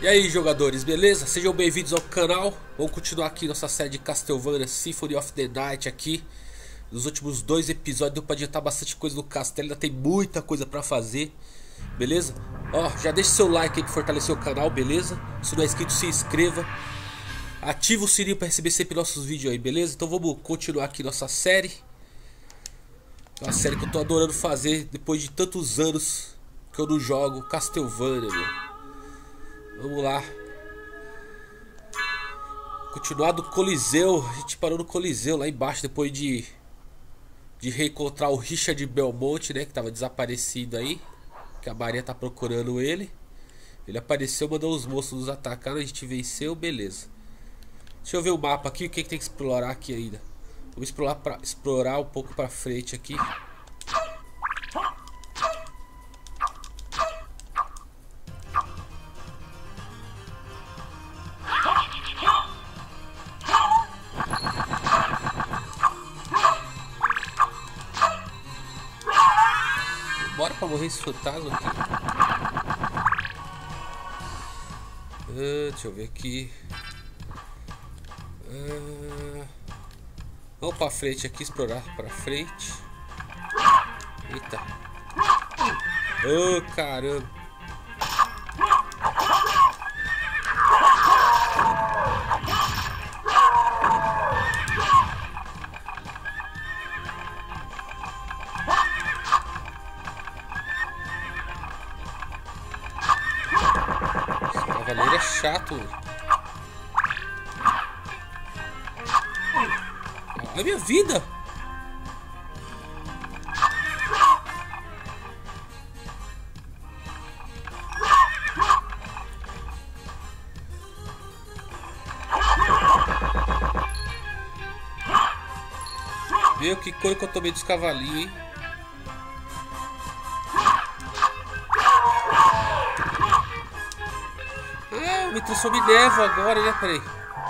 E aí, jogadores, beleza? Sejam bem-vindos ao canal. Vamos continuar aqui nossa série de Castlevania Symphony of the Night aqui. Nos últimos 2 episódios deu pra adiantar bastante coisa no castelo. Ainda tem muita coisa pra fazer, beleza? Ó, já deixa seu like aí pra fortalecer o canal, beleza? Se não é inscrito, se inscreva. Ativa o sininho pra receber sempre nossos vídeos aí, beleza? Então vamos continuar aqui nossa série. Uma série que eu tô adorando fazer depois de tantos anos que eu não jogo Castlevania, meu. Vamos lá. Continuar do Coliseu. A gente parou no Coliseu lá embaixo depois de reencontrar o Richard Belmonte, né? Que tava desaparecido aí. Que a Maria tá procurando ele. Ele apareceu, mandou os moços nos atacar. A gente venceu, beleza. Deixa eu ver o mapa aqui. O que tem que explorar aqui ainda? Vamos explorar um pouco pra frente aqui. Bora pra morrer esse fantasma aqui. Deixa eu ver aqui. Vamos pra frente aqui, explorar pra frente. Eita. Oh, caramba. Esse cavaleiro é chato. A minha vida. Meu, que coisa que eu tomei dos cavalinhos, hein? Ah, eu me transformei em névoa agora, né? Peraí.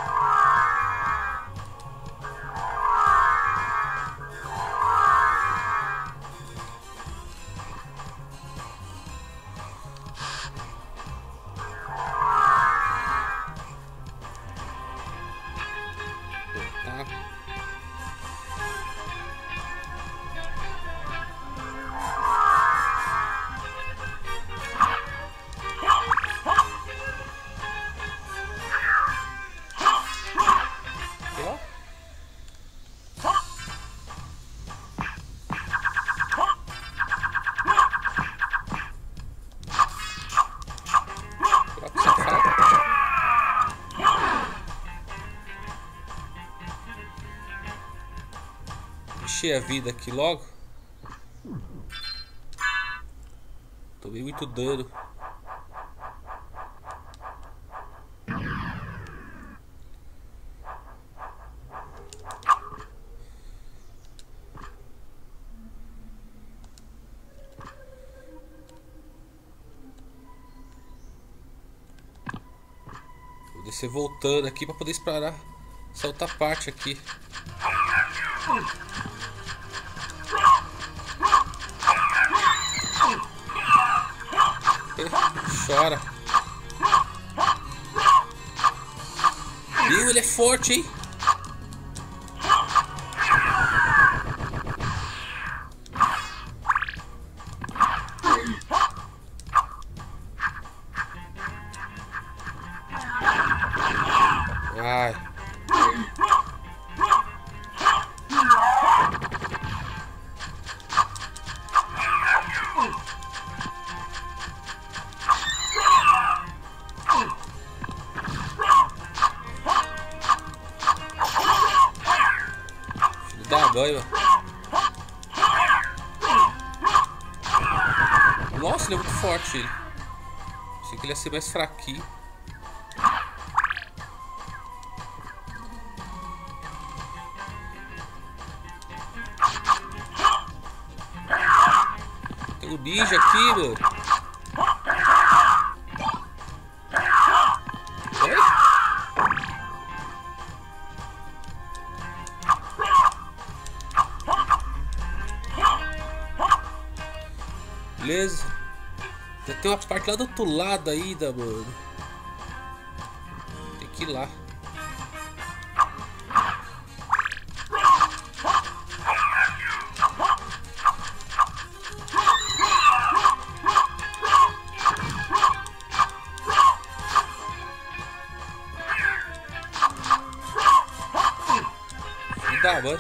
Encher a vida aqui logo. Tomei muito dano. Vou descer voltando aqui para poder explorar essa outra parte aqui. Chora. Meu, ele é forte, hein? Ai. Dá banho. Nossa, ele é muito forte, ele. Achei que ele ia ser mais fraquinho. Tem um ninja aqui, mano. Beleza. Já tem uma parte lá do outro lado ainda, mano. que ir lá. Dá, mano.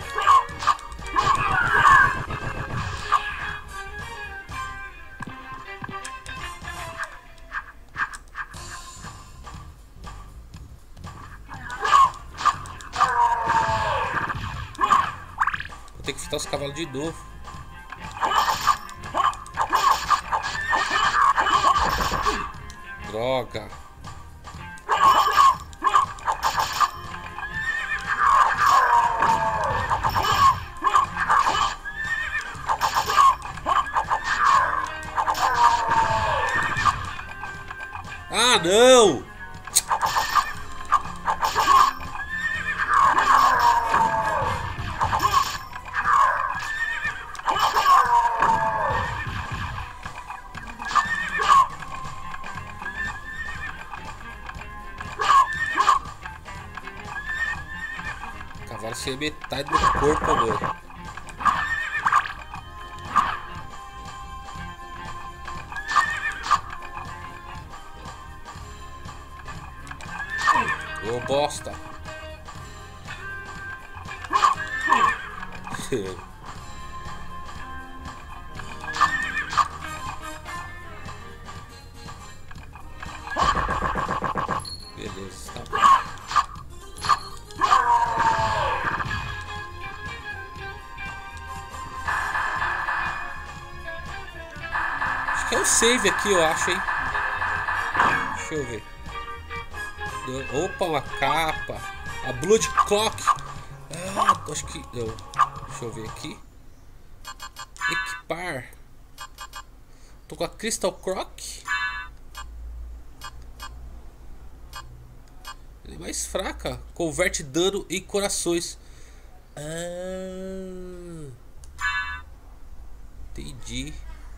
Vou ter que fritar os cavalos de novo. Droga. Ah, não! Cavalo sem metade do corpo, mano. Ô bosta. Beleza, tá bom. Acho que é o save aqui, eu acho, hein? Deixa eu ver. Opa, uma capa. A Blood Clock. Ah, acho que... Não. Deixa eu ver aqui. Equipar. Tô com a Crystal Croc. Ele é mais fraca. Converte dano em corações. Ah, entendi.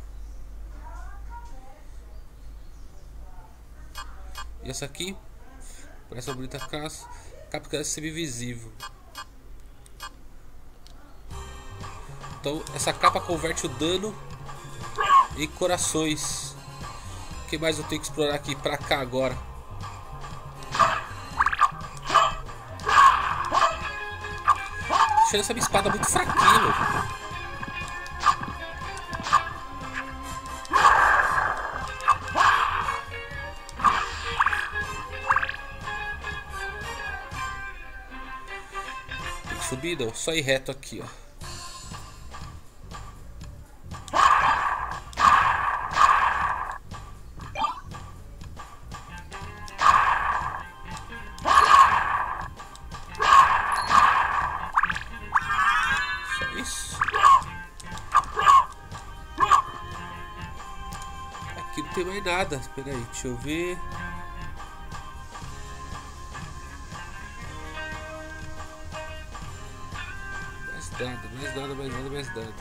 E essa aqui? Parece uma bonita casa. Capa que é semi-visível. Então essa capa converte o dano em corações. O que mais eu tenho que explorar aqui? Pra cá agora. Achei essa minha espada muito fraquinha, mano. Tem que subir não, só ir reto aqui, ó. Aqui não tem mais nada. Espera aí, deixa eu ver. Mais nada, mais nada, mais nada, mais nada.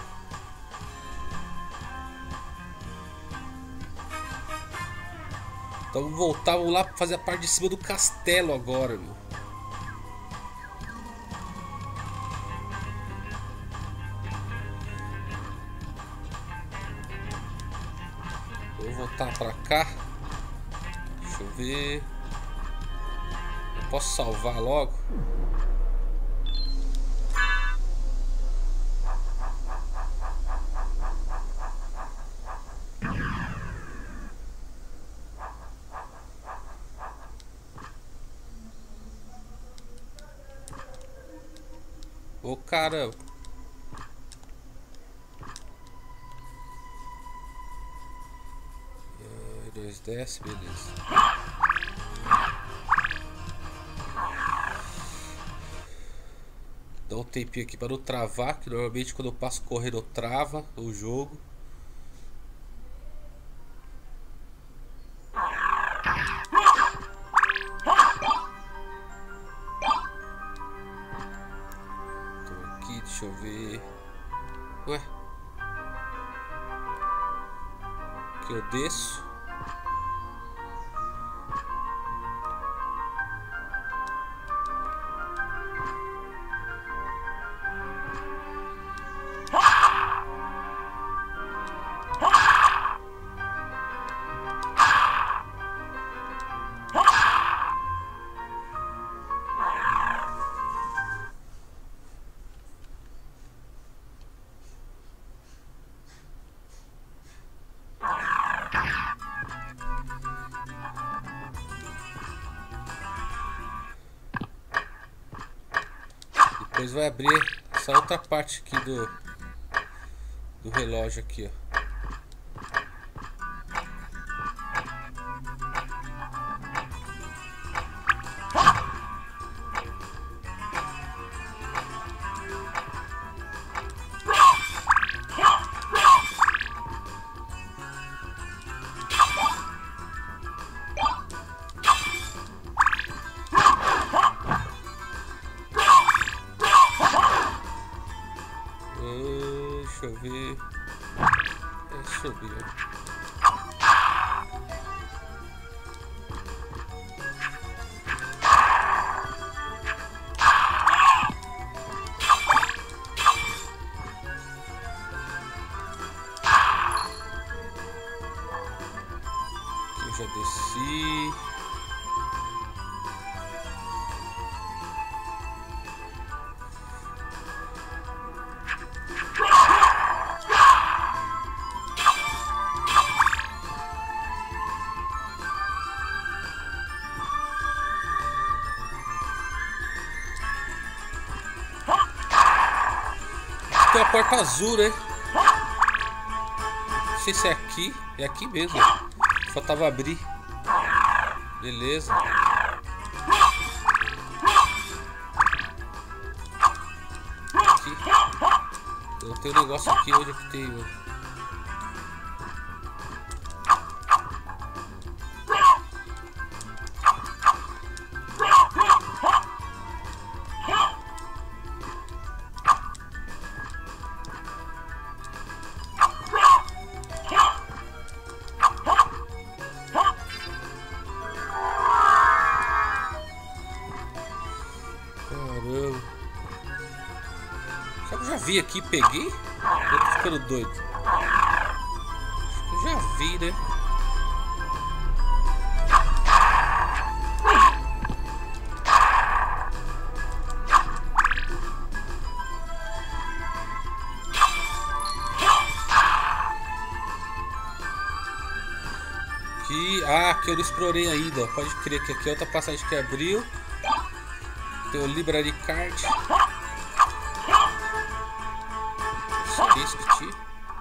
Então vamos voltar, vamos lá fazer a parte de cima do castelo agora, meu. Vou voltar pra cá. Deixa eu ver. Eu posso salvar logo? Ô caramba. Dois desce, beleza. Dá um tempinho aqui para não travar, que normalmente quando eu passo correndo trava o jogo. Tô aqui, deixa eu ver. Ué? Aqui eu desço. Depois vai abrir essa outra parte aqui do relógio aqui, ó. Deixa eu ver. Subiu. Aqui eu já desci. Tem uma porta azul, né? Não sei se é aqui. É aqui mesmo. Faltava abrir. Beleza. Aqui. Eu tenho um negócio aqui. Onde é que tem, mano? Caramba. Será que eu já vi aqui e peguei? Eu tô ficando doido. Acho que eu já vi, né? Aqui eu não explorei ainda. Pode crer que aqui é outra passagem que abriu. Tem o Library Card. Só isso que tinha.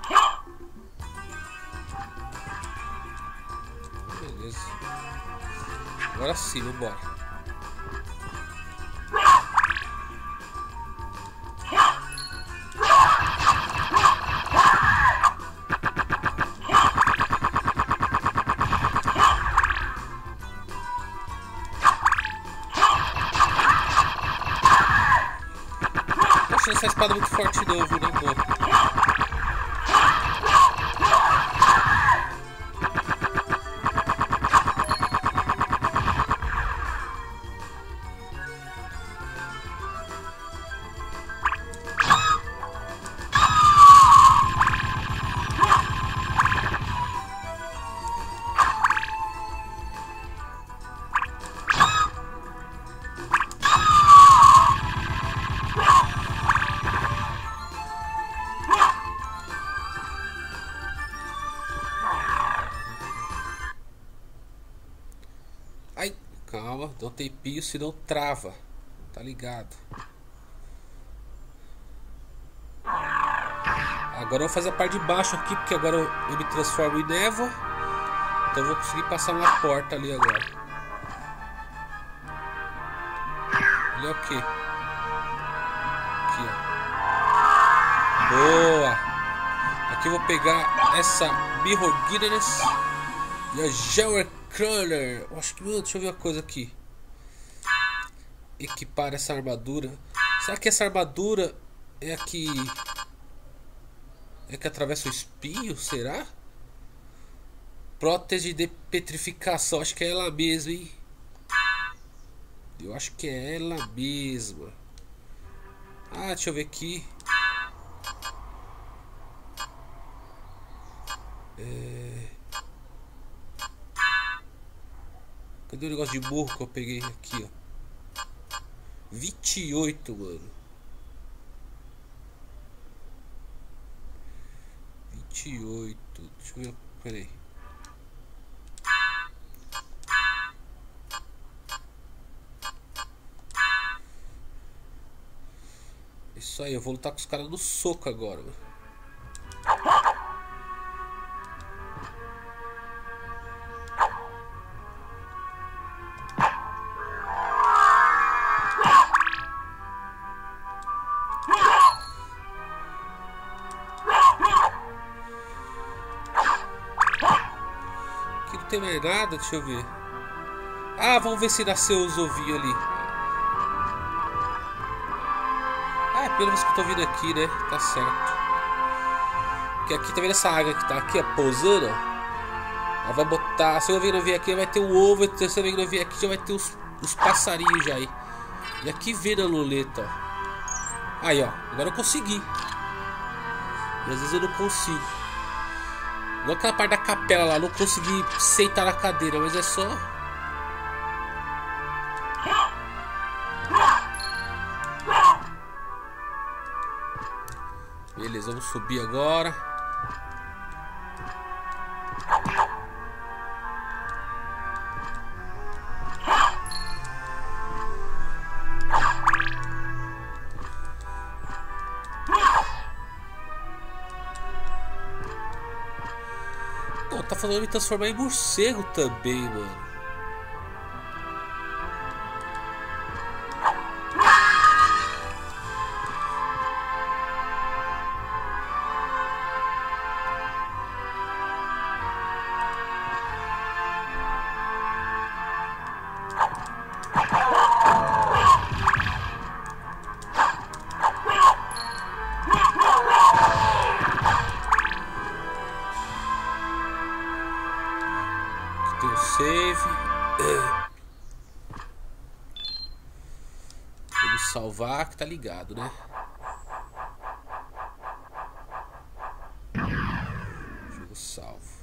Beleza. Agora sim, vambora. Essa espada é muito forte não, viu, né, mano? Ai, calma, dá um tempinho, senão trava. Tá ligado? Agora eu vou fazer a parte de baixo aqui, porque agora eu me transformo em névoa. Então eu vou conseguir passar uma porta ali agora. Ali é o quê? Aqui, ó. Boa! Aqui eu vou pegar essa Mirrorguinness e a Gellercrawler. Acho que, deixa eu ver uma coisa aqui. Equipar essa armadura. Será que essa armadura é a que atravessa o espinho? Será? Prótese de petrificação. Acho que é ela mesma, hein? Eu acho que é ela mesma. Ah, deixa eu ver aqui. Cadê o negócio de burro que eu peguei aqui, ó? 28, mano. 28. Deixa eu ver. Peraí. Isso aí, eu vou lutar com os caras no soco agora, mano. Aqui não tem mais nada, deixa eu ver. Ah, vamos ver se nasceu os ovinhos ali. Ah, é a primeira vez que eu tô vindo aqui, né? Tá certo. Porque aqui, tá vendo essa águia que tá aqui, ó, pousando, ó? Ela vai botar, a segunda vez que eu vir aqui vai ter o ovo, a terceira vez que eu vir aqui já vai ter os passarinhos já aí. E aqui vira a luleta, ó. Aí, ó, agora eu consegui. E às vezes eu não consigo. Igual aquela parte da capela lá, eu não consegui sentar na cadeira, mas é só... Beleza, vamos subir agora. Pô, tá falando de me transformar em morcego também, mano. Tem o save. Vamos salvar que tá ligado, né? Jogo salvo.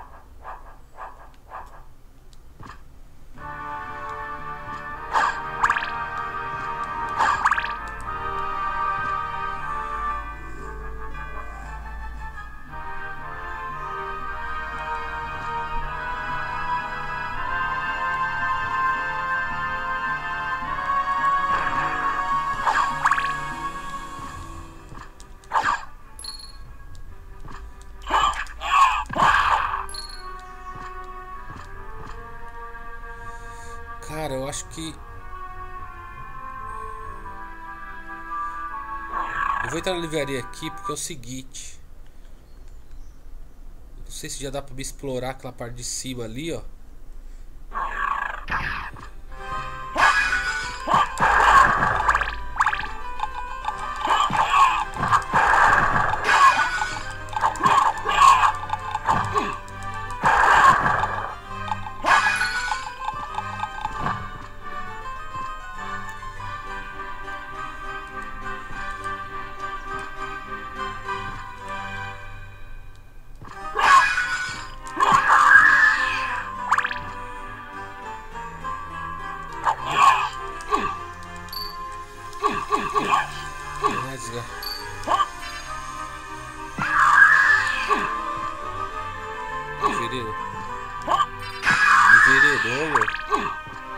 Cara, eu acho que... eu vou entrar na livraria aqui porque é o seguinte. Não sei se já dá pra me explorar aquela parte de cima ali, ó. Enveredou, mano.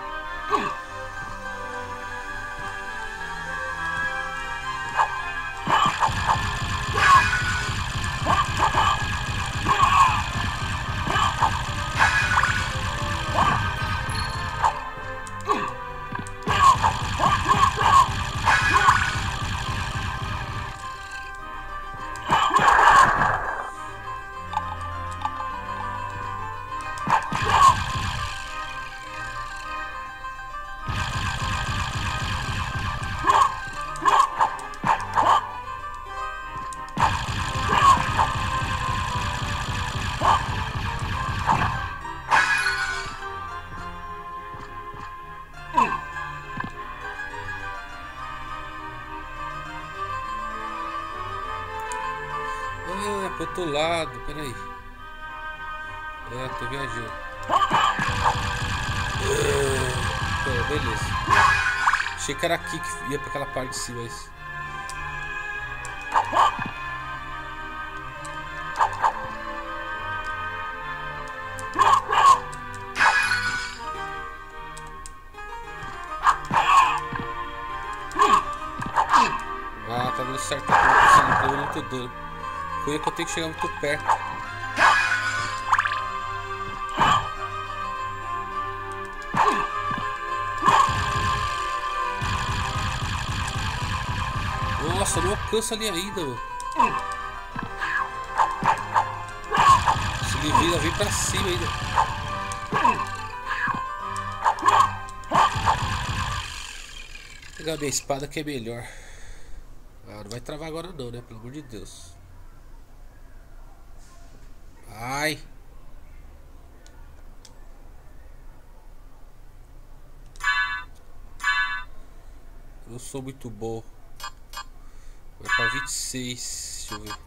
Ah, pro outro lado, peraí. É, tô viajando. Beleza. Achei que era aqui que ia pra aquela parte de cima, mas... ah, tá dando dano. Coisa que eu tenho que chegar muito perto. Nossa, não alcança ali ainda, mano. Se ele vira, vem pra cima ainda. Vou pegar minha espada que é melhor. Ah, não vai travar agora não, né? Pelo amor de Deus. Ai. Eu sou muito bom. Vai pra 26. Deixa eu ver.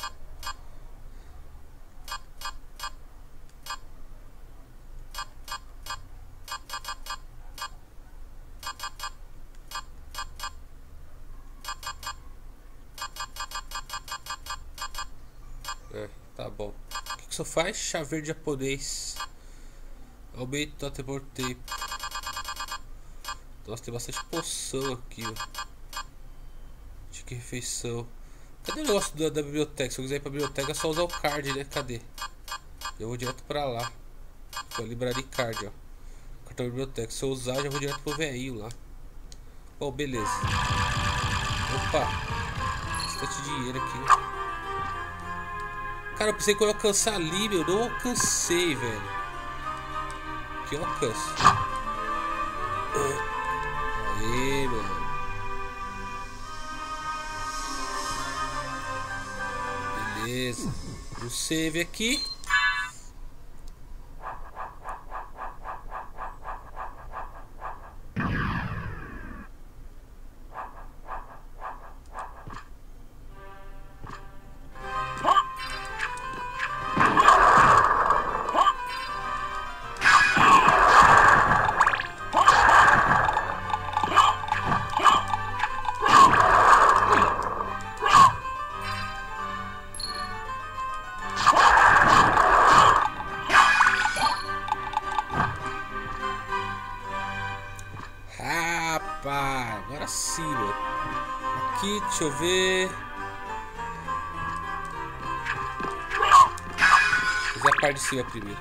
Tá bom. O que isso faz? Chá verde japonês. Aumenta o tempo tempo. Nossa, tem bastante poção aqui, ó. De que refeição. Cadê o negócio da biblioteca? Se eu quiser ir pra biblioteca é só usar o card, né? Cadê? Eu vou direto pra lá. Foi a livraria card, ó. Cartão da biblioteca. Se eu usar, já vou direto pro velhinho lá. Bom, beleza. Opa! Bastante dinheiro aqui. Cara, eu pensei que eu ia alcançar ali, meu. Não alcancei, velho. Aqui eu alcanço. Aê, mano. Beleza. O save aqui. Agora sim, mano. Aqui, deixa eu ver. Vou fazer a parte de cima primeiro.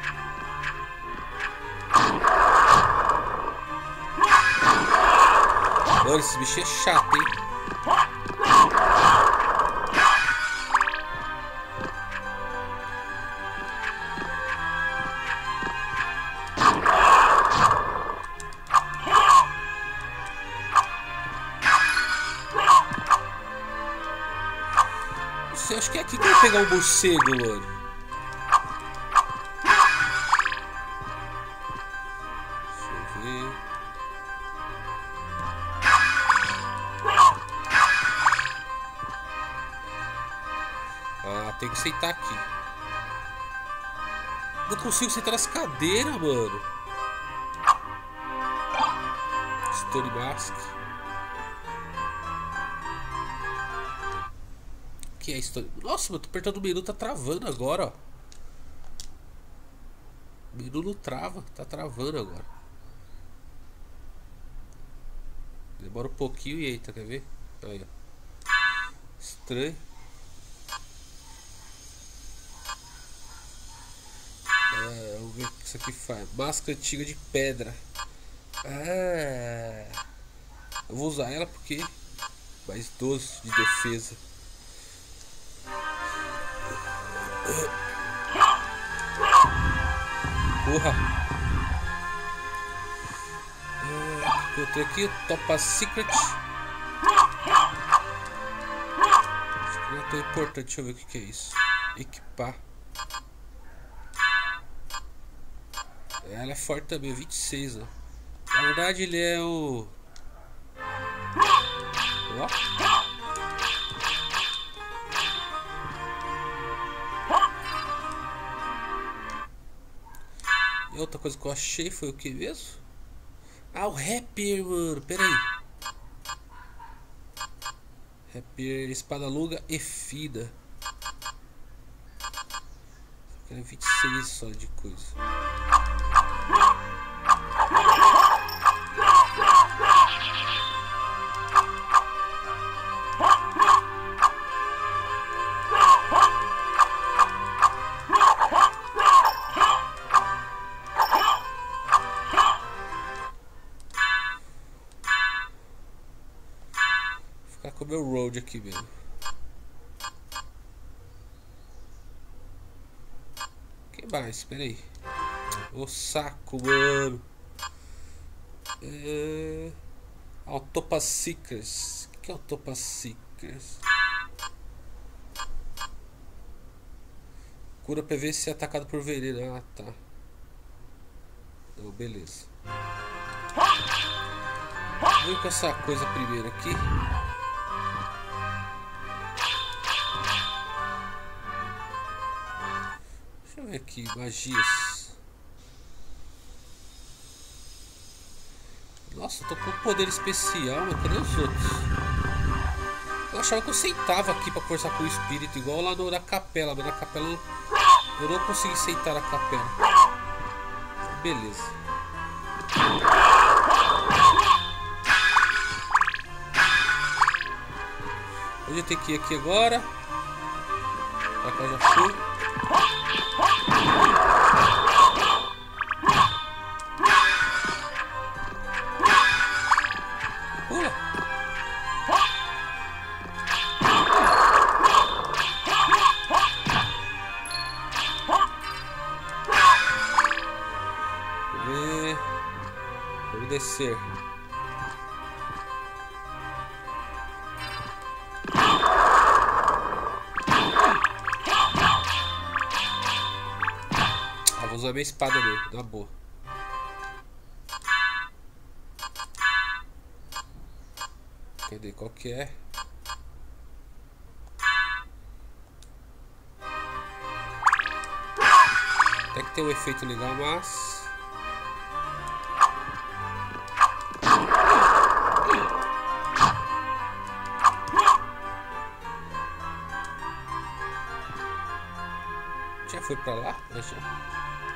Olha, esse bicho é chato, hein? Eu acho que é aqui que eu vou pegar um morcego, mano. Deixa eu ver. Ah, tem que sentar aqui. Não consigo sentar nas cadeiras, mano. Stone Mask. Que é isso? Nossa, mano, tô apertando o menu, tá travando agora, ó. O menu não trava, tá travando agora. Demora um pouquinho e eita, quer ver? Aí, ó. Estranho. Vamos ver o que isso aqui faz. Máscara antiga de pedra. Ah, eu vou usar ela porque mais 12 de defesa. Porra! Encontrei aqui o Top Secret. Acho que não é tão importante. Deixa eu ver o que é isso. Equipar. Ela é forte também, 26, ó. Na verdade ele é o... Ó. E outra coisa que eu achei foi o que mesmo? Ah, o Rapier, mano. Pera aí. Rapier, espada longa e fina. Só que é 26 só de coisa. com o meu road aqui mesmo. Que mais? Espera aí. O saco, mano. Autopas Seekers. O que é Autopas Seekers? Cura PV se atacado por veneno. Ah, tá. Então, beleza. Vou com essa coisa primeiro aqui. Deixa eu ver aqui, magias. Nossa, eu tô com um poder especial, mas cadê os outros? Eu achava que eu sentava aqui pra conversar com o espírito, igual lá na capela, mas na capela eu não consegui sentar na capela. Beleza. Onde eu tenho que ir aqui agora? Pra cá já fui. Pula. Vamos descer. Vou usar minha espada mesmo, na boa. Cadê? Qual que é? Até que tem um efeito legal, mas... Já foi pra lá? Já.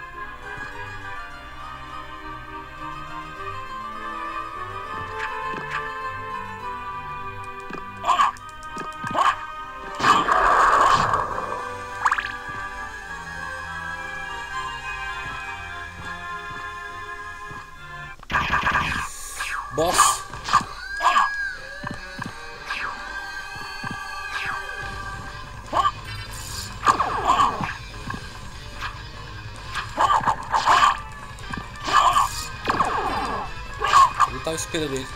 Boss. Eu tava esperando ele.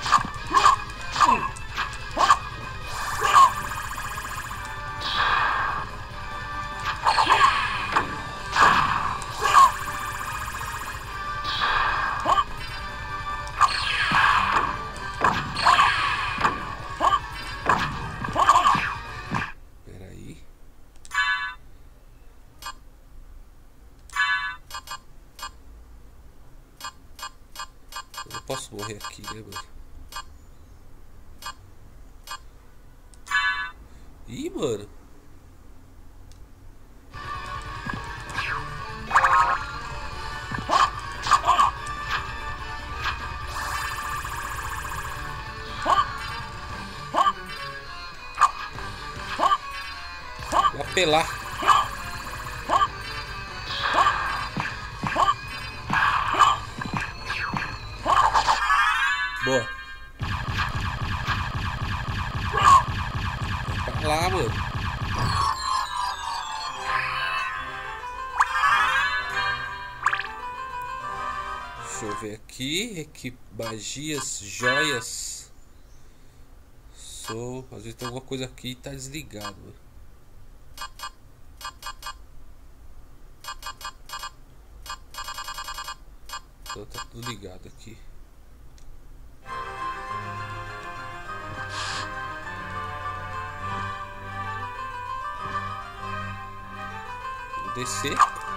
Posso morrer aqui, né, mano? Ih, mano. Vou apelar. Boa. Vai lá, mano. Deixa eu ver aqui. Magias, joias. Às vezes tem alguma coisa aqui e tá desligado, mano. Então tá tudo ligado aqui. Descer.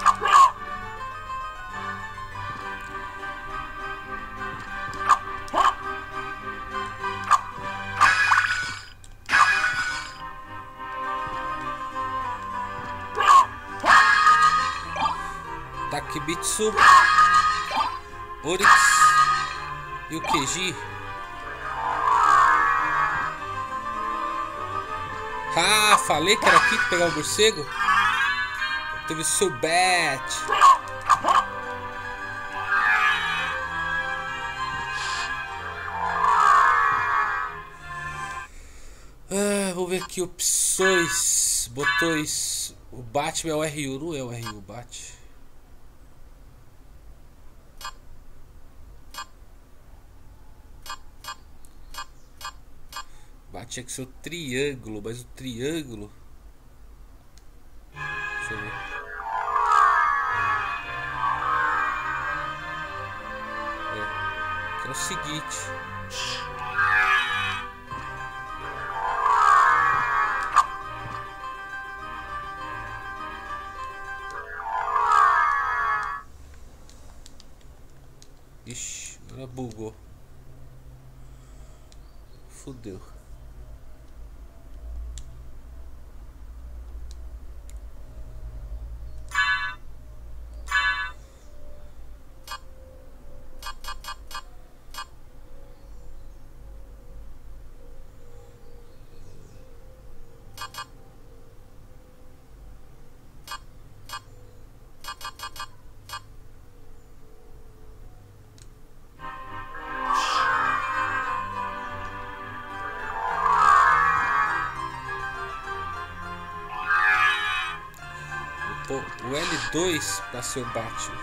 Takebitsu, Oryx e o Keiji. Ah, falei que era aqui que pegar o morcego. Teve o seu bat. ver aqui opções. Botões. O Batman é o R1, não é o R1 bate. Tinha que ser o triângulo, mas o triângulo. Deixa eu ver. Que é o seguinte. Ixi, agora bugou. Fudeu. O L2 para ser o Batman.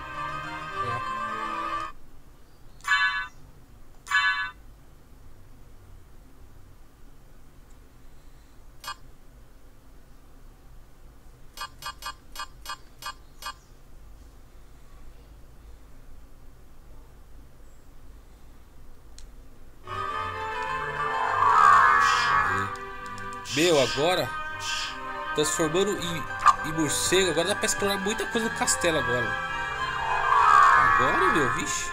Meu, agora transformando em morcego, agora dá pra explorar muita coisa no castelo agora. Agora, meu, vixe.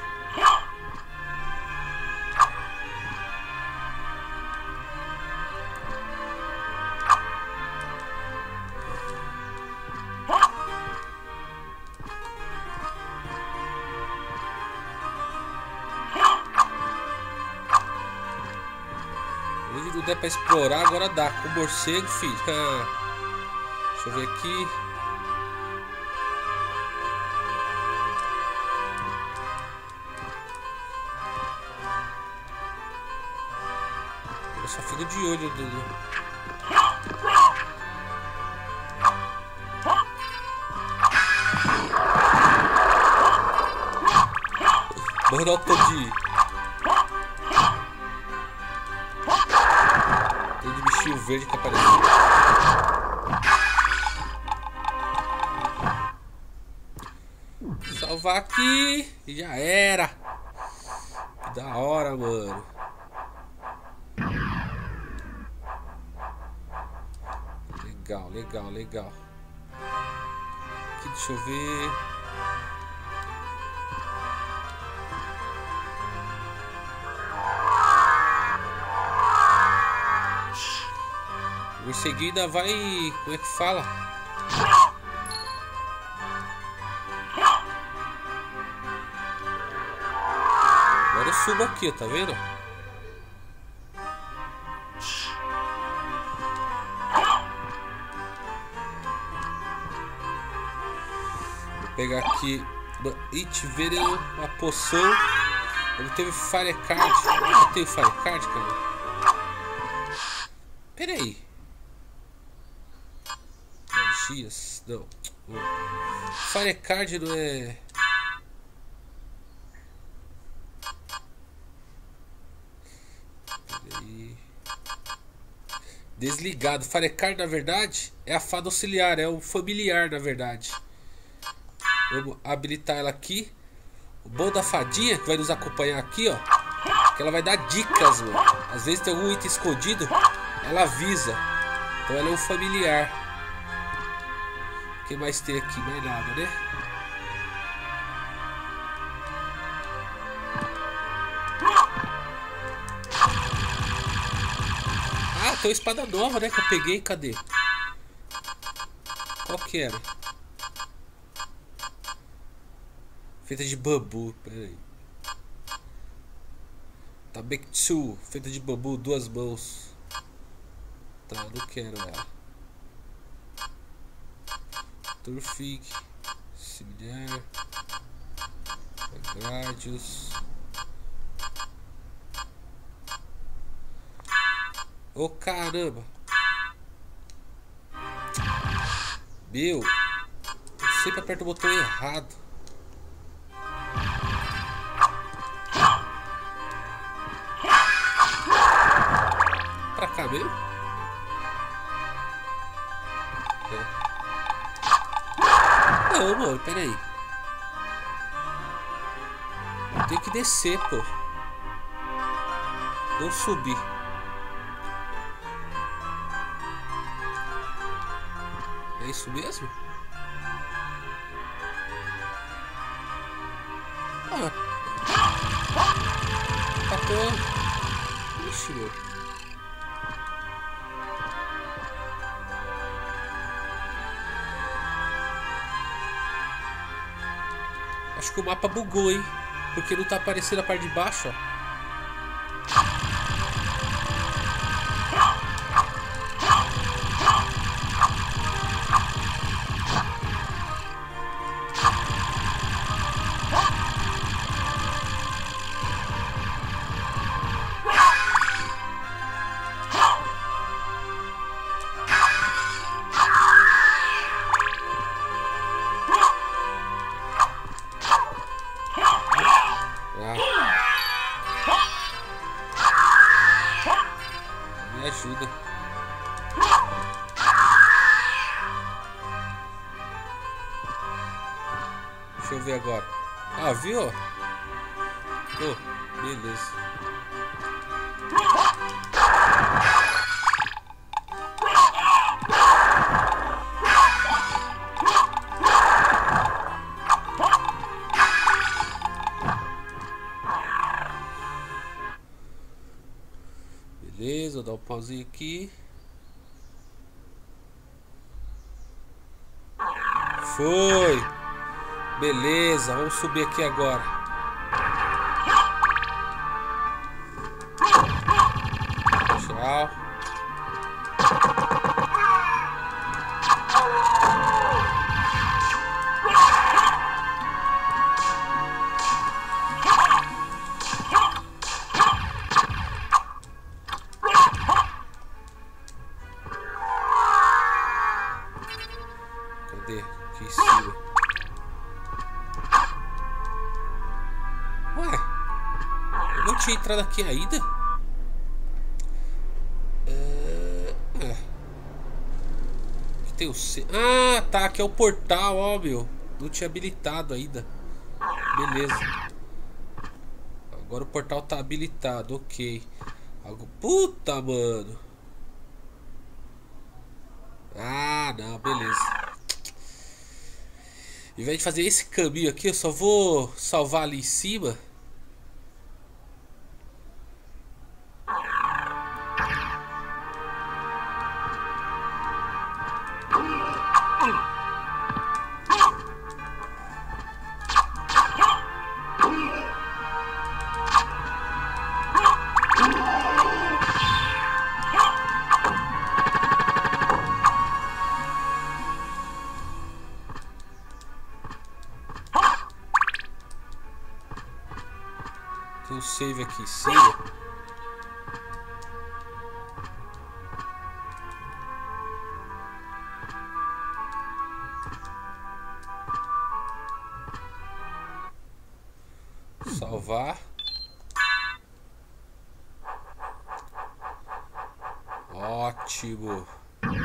Hoje não der pra explorar, agora dá. Com o morcego, filho. Deixa eu ver aqui. Eu só fico de olho, Dudu. Borocodi. Tem de bichinho verde que apareceu. Salvar aqui e já era. Que da hora, mano. Legal, legal, legal. Aqui, deixa eu ver. O morceguinho ainda vai. Como é que fala? Agora eu subo aqui, tá vendo? Vou pegar aqui It Veneno, uma poção. Ele teve Firecard. Eu tenho Firecard, cara. Pera aí. Magias. Não. Firecard não é. Desligado. Firecard na verdade é a fada auxiliar, é o familiar na verdade. Vamos habilitar ela aqui. O bom da fadinha que vai nos acompanhar aqui, ó, que ela vai dar dicas, mano. Às vezes tem algum item escondido, ela avisa. Então ela é um familiar. O que mais tem aqui? Mais nada, né? Ah, tem uma espada nova, né? Que eu peguei, cadê? Qual que era? Feita de bambu, pera aí. Tabektu, feita de bambu, 2 mãos. Tá, não quero ela. Turfig, Similar, Gradius. Oh, caramba! Meu, eu sempre aperto o botão errado. Pra cá mesmo? É. Não, mano, pera aí. Eu tenho que descer, pô. Não subir. É isso mesmo? Ah. Até... Ixi, meu. Acho que o mapa bugou, hein? Porque não tá aparecendo a parte de baixo, ó. Me ajuda. Deixa eu ver agora. Ah, viu? Oh, beleza. Beleza, vou dar um pauzinho aqui. Foi. Beleza, vamos subir aqui agora. Tchau. Cadê? Aqui em cima. Ué, eu não tinha entrado aqui ainda? Aqui tem o C. Ah, tá, aqui é o portal, ó, meu. Não tinha habilitado ainda. Beleza. Agora o portal tá habilitado, ok. Puta, mano. Ah, não, beleza. Em vez de fazer esse caminho aqui, eu só vou salvar ali em cima. Tem um save aqui em cima. Salvar. Ótimo.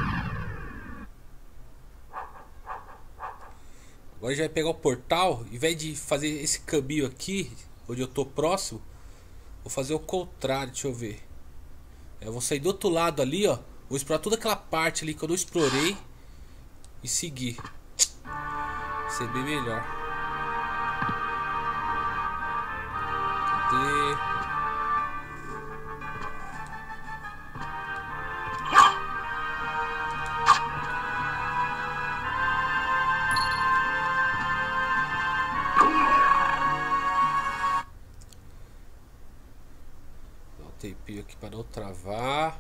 Agora já vai pegar o portal. Em vez de fazer esse caminho aqui, onde eu tô próximo, vou fazer o contrário, deixa eu ver. Eu vou sair do outro lado ali, ó. Vou explorar toda aquela parte ali que eu não explorei e seguir. Vai ser bem melhor. Cadê? Tempinho aqui para não travar.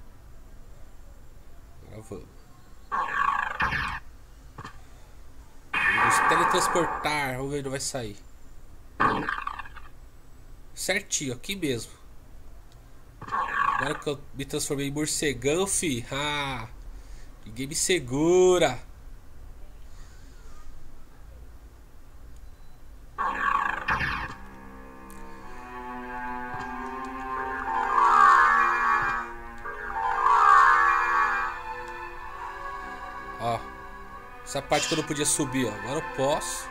Agora vamos. Vamos teletransportar. Vamos ver onde vai sair. Certinho, aqui mesmo. Agora que eu me transformei em morcegão, fi. Ah, ninguém me segura. Essa parte que eu não podia subir, ó. Agora eu posso.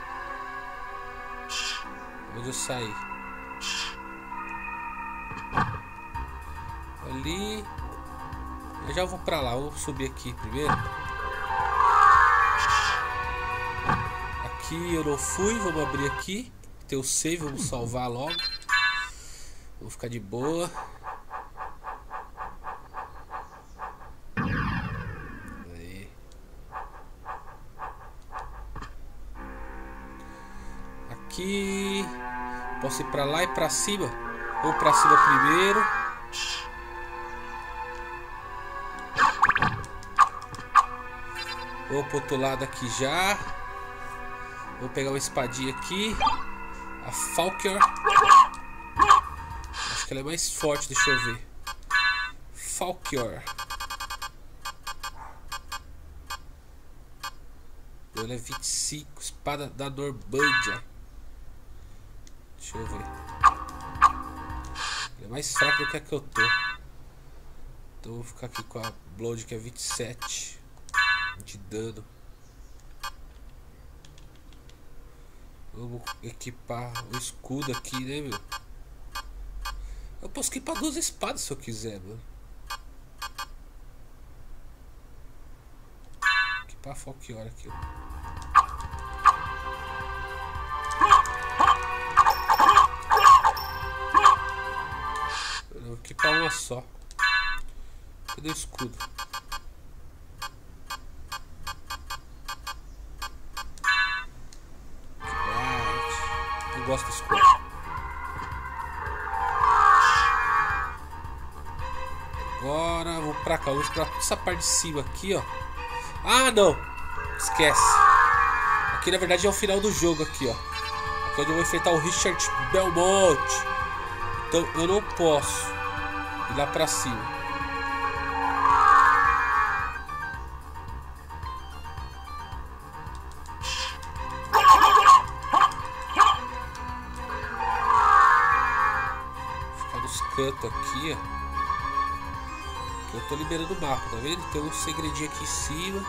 Onde eu saí? Ali. Eu já vou pra lá. Vou subir aqui primeiro. Aqui eu não fui. Vamos abrir aqui. Tem o save. Vamos salvar logo. Vou ficar de boa. Aí. Aqui. Posso ir pra lá e pra cima. Ou pra cima primeiro. Vou pro outro lado aqui já. Vou pegar uma espadinha aqui. A Falkior. Acho que ela é mais forte, deixa eu ver. Falkior. Ela é 25. Espada da Normandia. Deixa eu ver. Ela é mais fraca do que a que eu tô. Então vou ficar aqui com a Blood, que é 27 de dano. Vamos equipar o escudo aqui, né, meu? Eu posso equipar 2 espadas se eu quiser, mano. Equipar a Falkior aqui, ó. Eu vou equipar uma só. Cadê o escudo? Eu gosto do escudo. Agora vou pra cá. Vou pra essa parte de cima aqui, ó. Ah, não! Esquece. Aqui na verdade é o final do jogo aqui, ó. Aqui é onde eu vou enfrentar o Richard Belmont. Então eu não posso ir lá pra cima. Canto aqui, ó. Eu tô liberando o mapa, tá vendo? Tem um segredinho aqui em cima.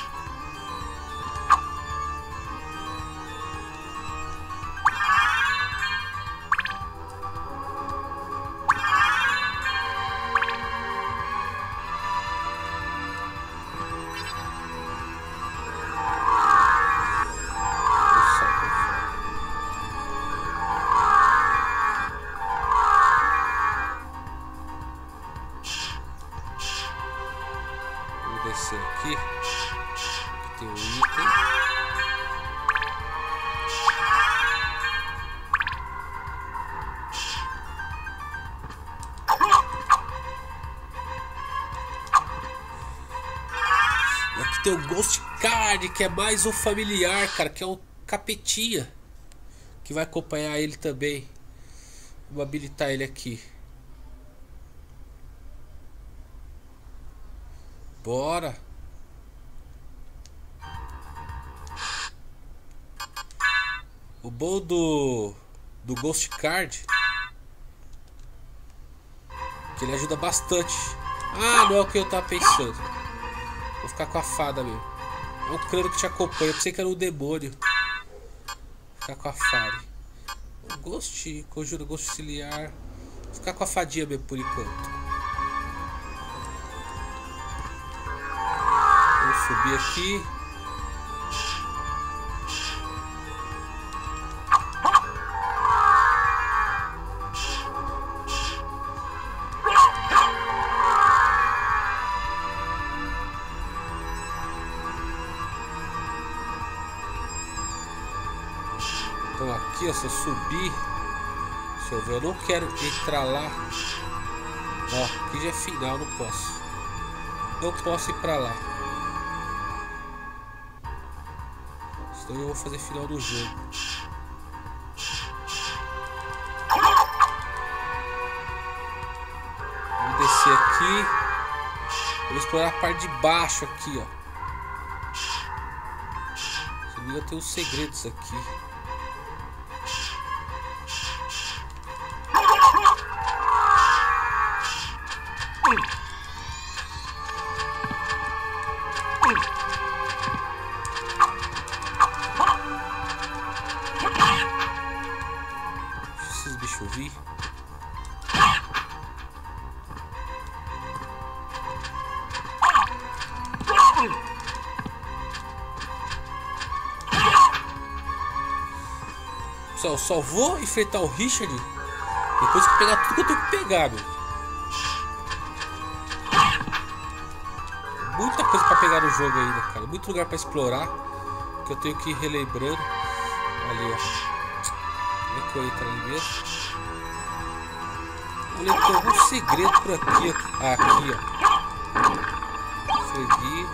Descer aqui. Aqui tem um item. E aqui tem o Ghost Card, que é mais um familiar, cara, que é o Capetinha, que vai acompanhar ele também. Vou habilitar ele aqui. Bora. O bom do Ghost Card que ele ajuda bastante. Ah, não é o que eu tava pensando. Vou ficar com a fada mesmo. É um crânio que te acompanha. Eu pensei que era um demônio. Vou ficar com a fada. O Ghost, conjura Ghost auxiliar. Vou ficar com a fadinha mesmo por enquanto. Subir aqui. Então aqui, ó, se eu subir, deixa eu ver, eu não quero entrar lá. Ó, aqui já é final, não posso. Não posso ir pra lá. Então eu vou fazer final do jogo. Vamos descer aqui. Vou explorar a parte de baixo aqui, ó. Se não me engano, tem uns segredos aqui. Deixa eu vir. Pessoal, eu só vou enfrentar o Richard depois que pegar tudo que eu tenho que pegar, meu. Muita coisa pra pegar no jogo ainda, cara. Muito lugar pra explorar que eu tenho que ir relembrando. Ali, ó. Como é que eu entro ali mesmo? Eu lembro que tem algum segredo por aqui, ó. Ah, aqui, ó. Segui.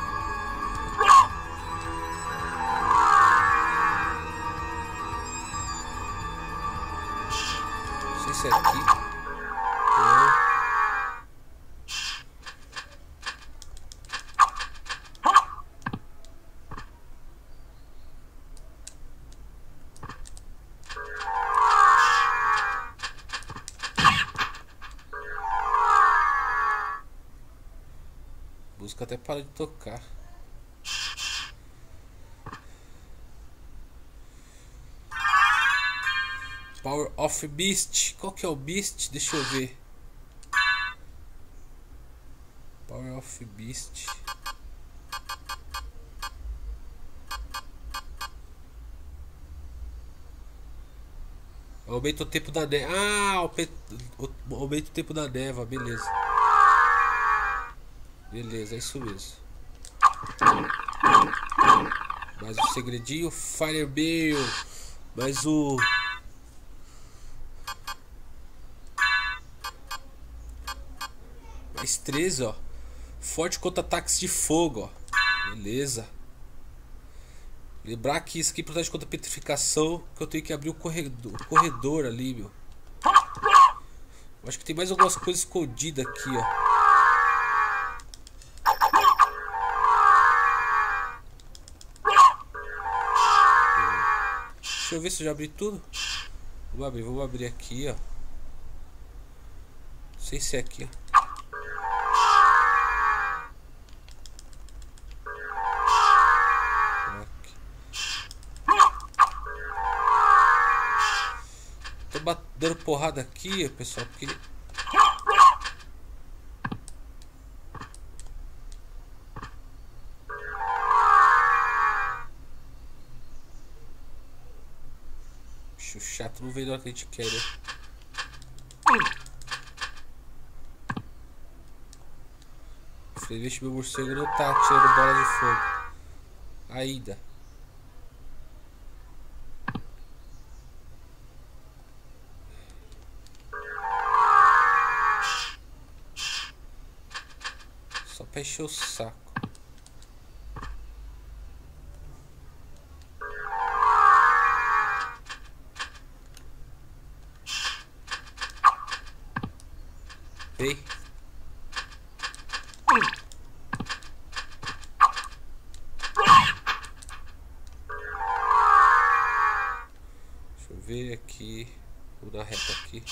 Não sei se é aqui. A música até para de tocar. Power of Beast. Qual que é o Beast? Deixa eu ver. Power of Beast. Aumenta o tempo da neva. Ah, aumenta o tempo da neva. Beleza. Beleza, é isso mesmo. Mais um segredinho. Fireball. Mais o... Mais 13, ó. Forte contra ataques de fogo, ó. Beleza. Lembrar que isso aqui protege contra petrificação. Que eu tenho que abrir o corredor ali, meu. Eu acho que tem mais algumas coisas escondidas aqui, ó. Deixa eu ver se eu já abri tudo. Vamos abrir aqui, ó. Não sei se é aqui, ó. Tô dando porrada aqui, pessoal, porque... Bicho chato, não vem na hora que a gente quer, né? Infelizmente meu morcego não tá tirando bola de fogo ainda. Só pra encher o saco. Vem. Deixa eu ver aqui. Vou dar reta aqui.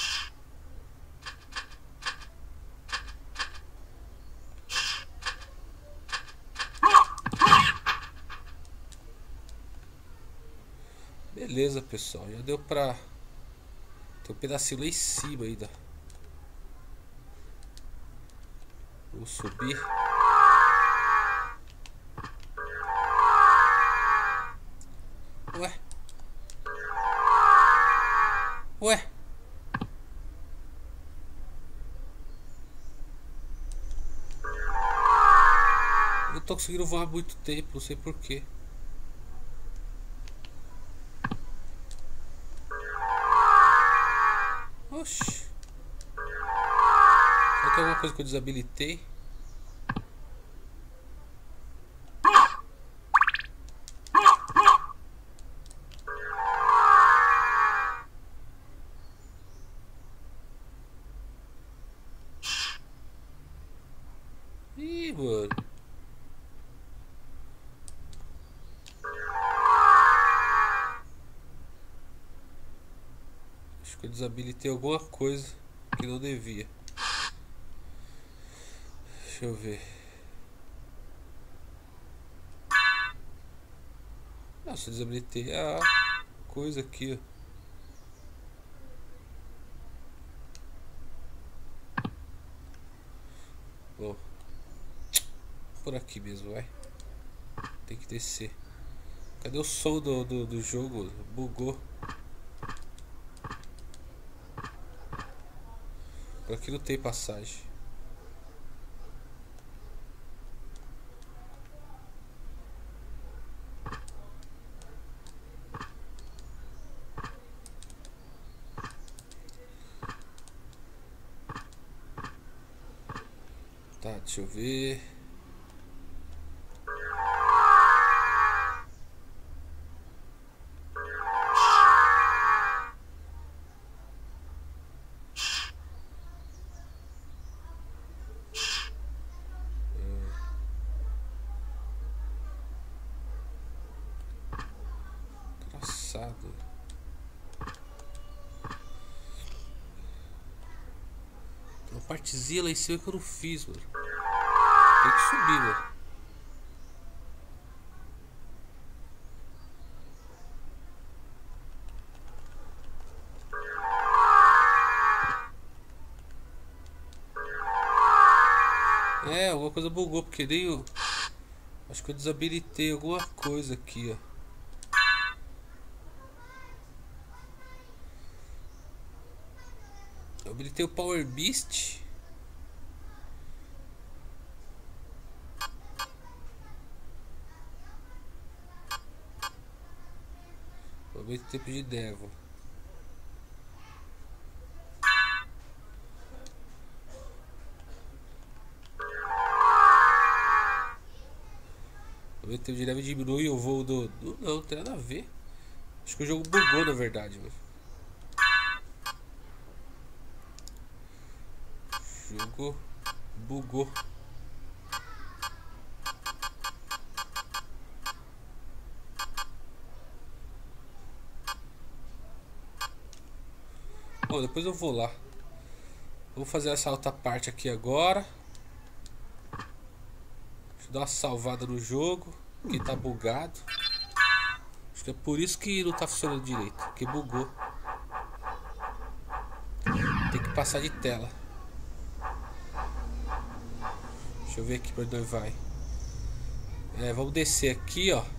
Beleza, pessoal. Já deu pra... Tem um pedacinho lá em cima ainda. Vou subir. Ué? Ué? Eu tô conseguindo voar há muito tempo, não sei porquê. Oxi. Será que é alguma coisa que eu desabilitei? Ih, mano. Acho que eu desabilitei alguma coisa que não devia. Deixa eu ver. Nossa, eu desabilitei a coisa aqui, ó. Bom, por aqui mesmo, vai. Tem que descer. Cadê o som do jogo? Bugou. Por aqui não tem passagem. Tá, deixa eu ver. Traçado. Tem uma partezinha lá em cima que eu não fiz, mano. Tem que subir, mano. É, alguma coisa bugou, porque nem eu... Acho que eu desabilitei alguma coisa aqui, ó. Eu habilitei o Power Beast. Aproveita o tempo de Devil. O tempo de Devil diminui o voo do... Não, não tem nada a ver. Acho que o jogo bugou, na verdade, mano. O jogo bugou. Bom, depois eu vou lá. Vou fazer essa outra parte aqui agora. Deixa eu dar uma salvada no jogo, que tá bugado. Acho que é por isso que não tá funcionando direito, porque bugou. Tem que passar de tela. Deixa eu ver aqui pra onde vai. É, vamos descer aqui, ó.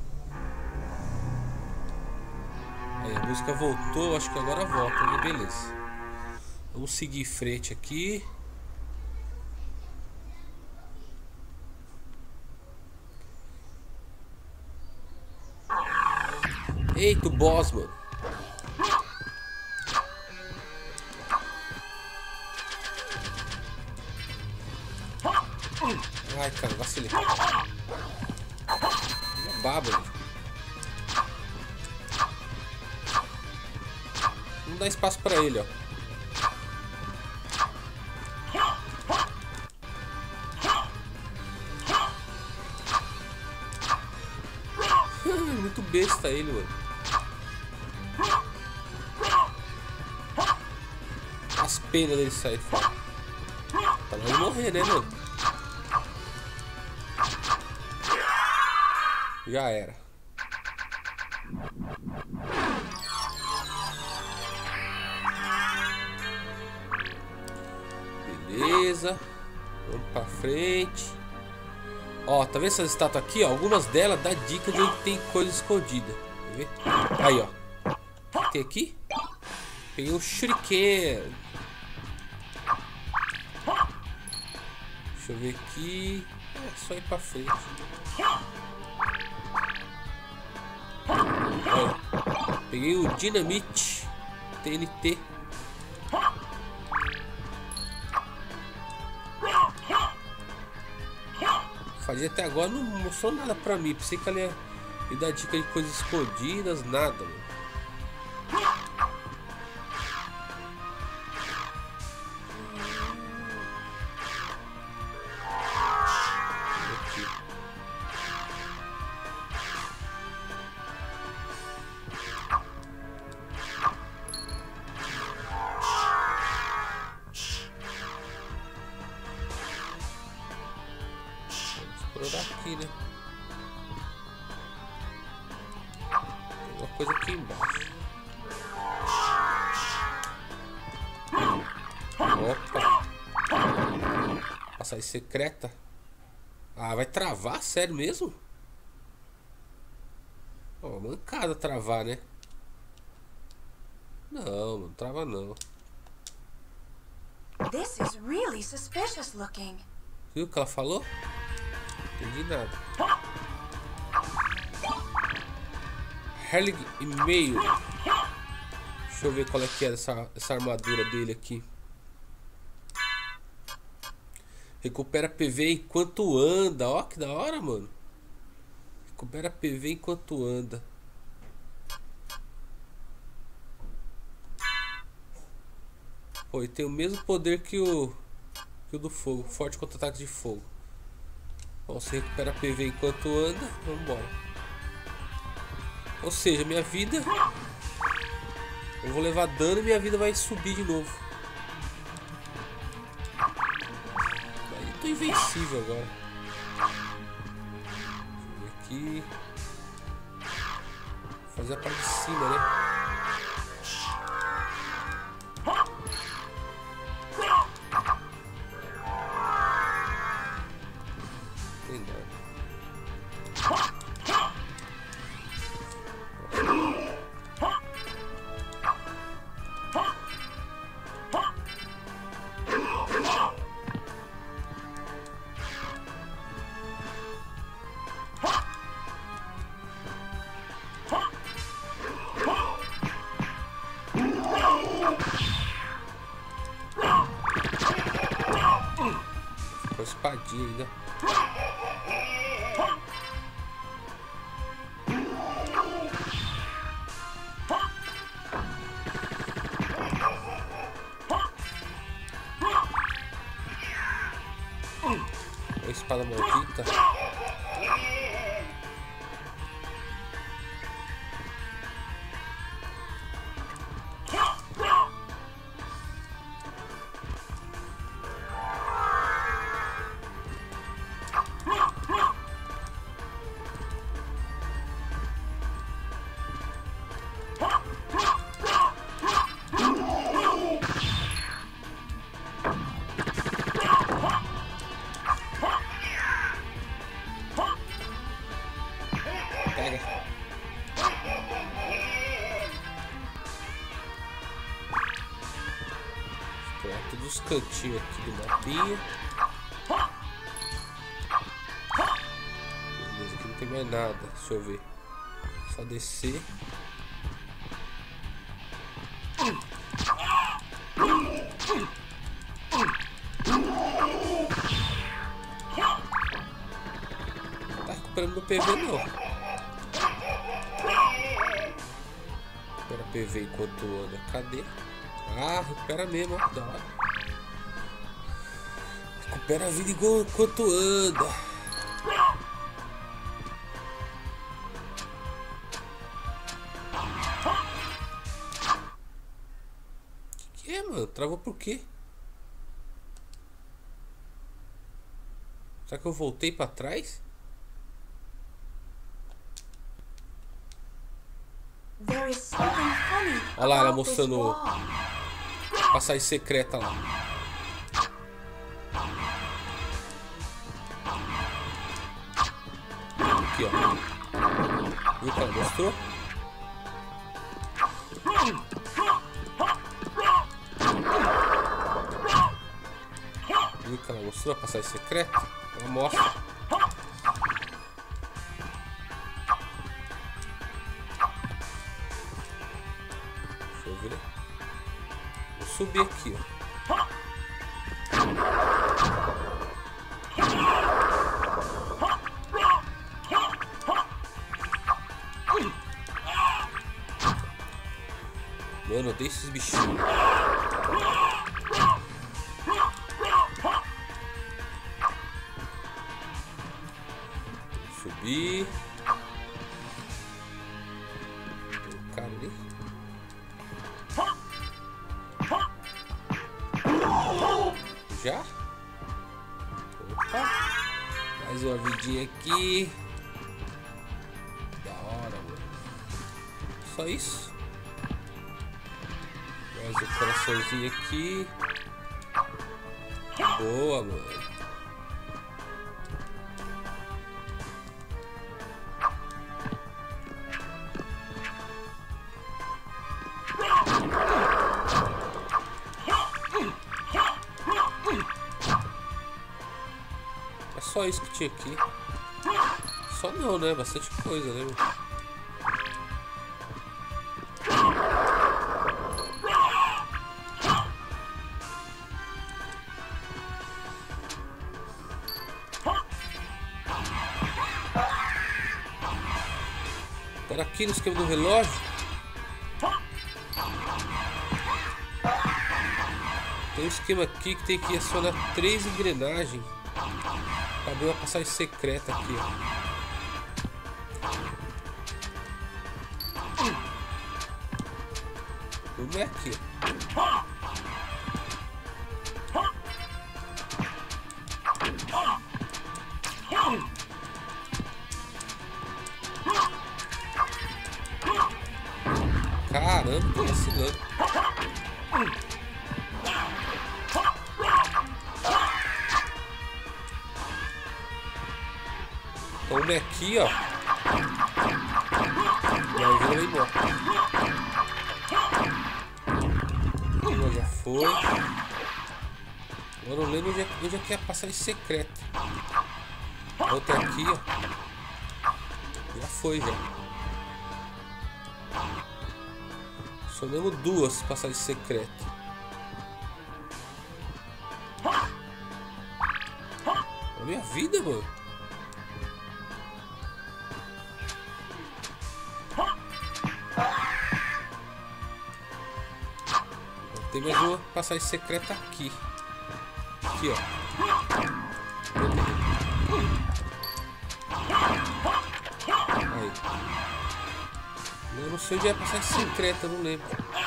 Aí a música voltou, acho que agora volta, né? Beleza. Vamos seguir em frente aqui. Eita, o boss, mano. Ai, cara, vacilei. Uma baba, mano. Não dá espaço pra ele, ó. Muito besta ele, mano. As penas dele sair fora. Tá lá de morrer, né, mano? Já era. Beleza. Vamos pra frente. Ó, tá vendo essas estátuas aqui, ó? Algumas delas dá dica de onde tem coisa escondida. Quer ver? Aí, ó. O que tem aqui? Peguei um shuriken. Deixa eu ver aqui. É só ir pra frente. Olha, peguei o Dynamite TNT. Fazia até agora, não mostrou nada pra mim. Pensei que ela ia me dar dica de coisas escondidas, nada, mano. Aqui. Vamos explorar aqui, né? Tem uma coisa aqui embaixo. Opa! Passagem secreta. Ah, vai travar? Sério mesmo? Ó, mancada travar, né? Não trava não. This is really suspicious looking. Viu o que ela falou? Não entendi nada. Hellig e-mail. Deixa eu ver qual é que é essa armadura dele aqui. Recupera PV enquanto anda. Ó, que da hora, mano. Recupera PV enquanto anda. Pô, e tem o mesmo poder que o do fogo. Forte contra ataques de fogo. Bom, você recupera PV enquanto anda. Vambora. Ou seja, minha vida... Eu vou levar dano e minha vida vai subir de novo. Aí tô invencível agora. Deixa eu ver aqui. Vou fazer a parte de cima, né? Com a espadinha ainda. A espada maldita. Todos os cantinhos aqui do mapinha. Beleza, aqui não tem mais nada. Deixa eu ver. Só descer. Não tá recuperando meu PV não. Recupera PV enquanto anda. Cadê? Ah, recupera mesmo, ó, da hora. Recupera a vida enquanto anda. Que é, mano? Travou por quê? Será que eu voltei pra trás? Olha lá, ela mostrando passagem secreta lá. Aqui, ó. Viu que ela mostrou? Viu que ela mostrou a passagem secreta? Ela mostra. Deixa eu ver. Vou subir aqui, ó. Mano, eu odeio esses bichinhos. Subir. Tem um cara ali. Já? Opa. Mais uma vidinha aqui. Da hora, mano. Só isso. Mais um coraçãozinho aqui. Boa, mano. só isso que tinha aqui. Só não, né? Bastante coisa, né, meu? Agora aqui no esquema do relógio tem um esquema aqui que tem que acionar 3 engrenagens para abrir uma passagem secreta aqui, ó. Como é aqui? Caramba, tô vacilando. Então uma é aqui, ó. E aí vai embora. Uma já foi. Agora eu lembro onde é que é a passagem secreta. Outra aqui, ó. Já foi, já. Só lembro 2 passagens secretas. A minha vida, mano. Tem mais uma passagem secreta aqui. Aqui, ó. Aí. Eu não sei onde é a passagem secreta, não lembro.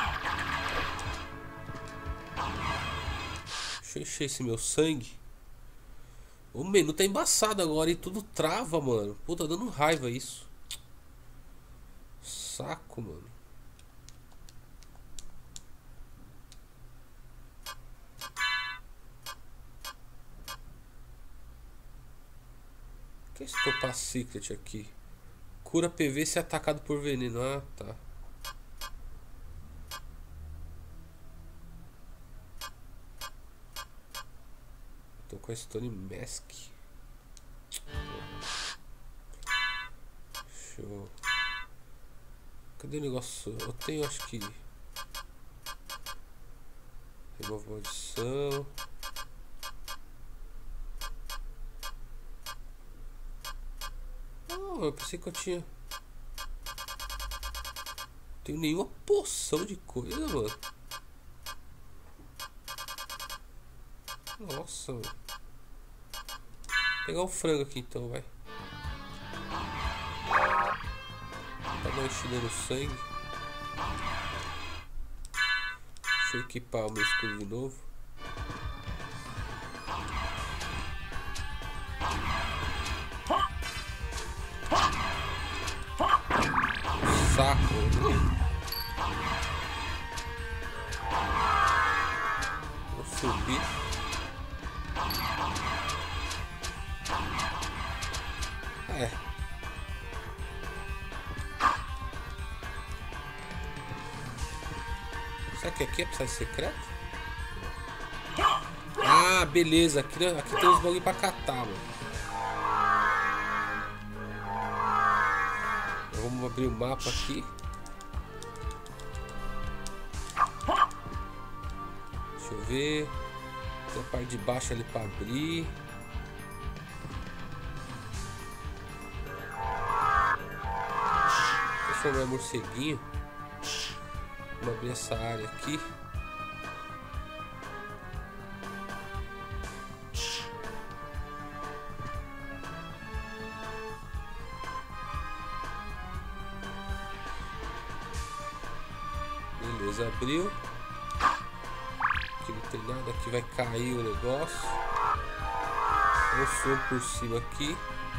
Deixa eu encher esse meu sangue. O menu tá embaçado agora e tudo trava, mano. Pô, tá dando raiva isso. Saco, mano. O que é esse Topaz Secret aqui? Cura PV se atacado por veneno. Ah, tá. Tô com a Stone Mask. Show. Cadê o negócio? Eu tenho, acho que... Remove maldição. Eu pensei que eu tinha. Não tenho nenhuma poção de coisa, mano. Nossa, mano. Vou pegar o frango aqui então, vai. Tá não enchendo no sangue. Deixa eu equipar o meu escudo de novo. Saco. Vou subir. É. Será que aqui é passagem secreta? Ah, beleza. Aqui tem uns bagulho pra catar, mano. Vamos abrir o mapa aqui. Deixa eu ver. Tem a parte de baixo ali para abrir. Transformar em morceguinho. Vamos abrir essa área aqui. Beleza, abriu. Aqui não tem nada, aqui vai cair o negócio. Eu subo por cima aqui.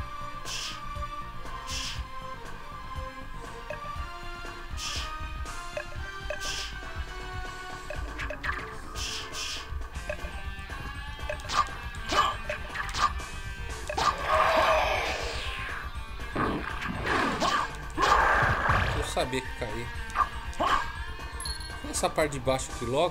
Eu sabia que caía. Essa parte de baixo aqui logo.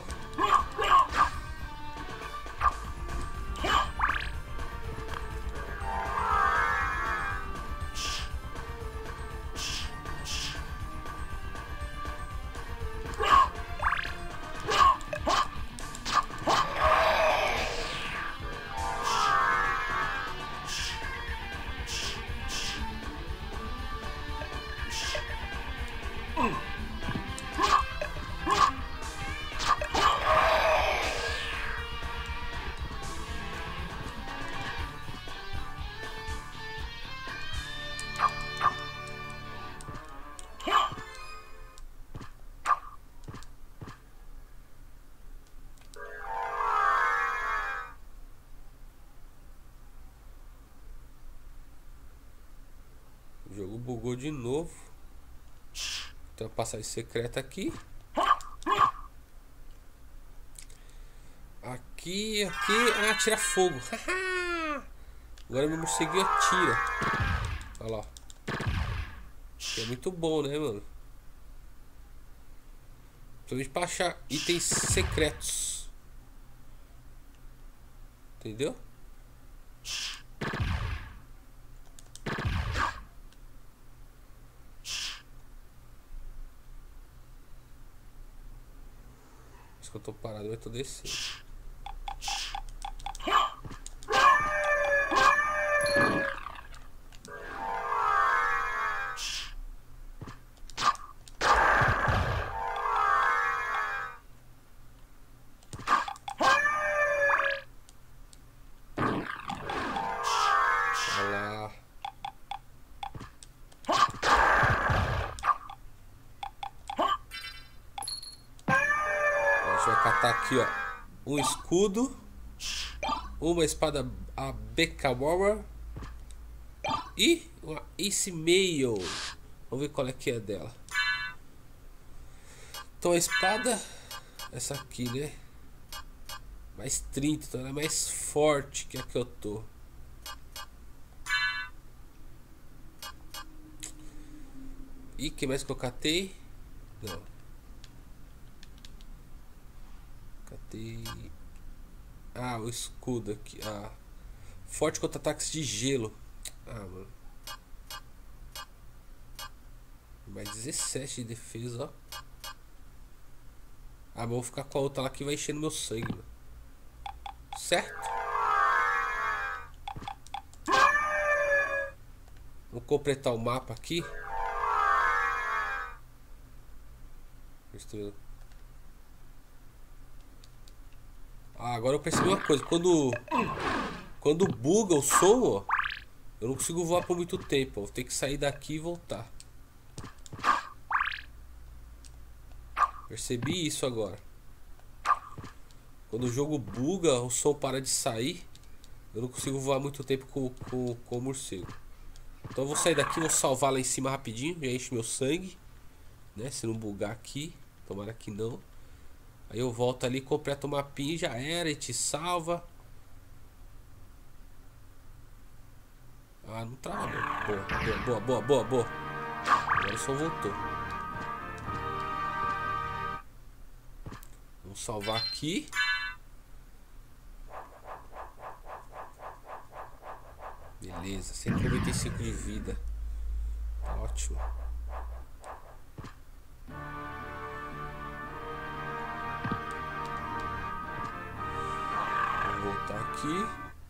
bugou de novo. Tem uma passagem secreta aqui. Aqui. Ah, tira fogo. Agora meu morceguinho atira. Olha lá. Que é muito bom, né, mano? Principalmente pra achar itens secretos. Entendeu? Acho que eu tô parado, eu tô descendo. Vai catar aqui, ó, um escudo, uma espada a Beckamora e uma Ace Mail. Vamos ver qual é que é dela. Então a espada, essa aqui, né? Mais 30, então ela é mais forte que a que eu tô. E que mais que eu catei? Não. Catei. Ah, o escudo aqui. Ah. Forte contra ataques de gelo. Ah, mano. Mais 17 de defesa, ó. Ah, mas vou ficar com a outra lá que vai enchendo meu sangue, mano. Certo? Vou completar o mapa aqui. Ah, agora eu percebi uma coisa. Quando buga o som, ó, eu não consigo voar por muito tempo. Eu vou ter que sair daqui e voltar. Percebi isso agora. Quando o jogo buga, o som para de sair. Eu não consigo voar muito tempo com o morcego. Então eu vou sair daqui, vou salvar lá em cima rapidinho. Já enche meu sangue, né? Se não bugar aqui. Tomara que não. Aí eu volto ali, completo o mapinha, já era, e te salva. Ah, não trava não. Boa. Agora o som voltou. Vamos salvar aqui. Beleza, 195 de vida. Ótimo. Voltar aqui.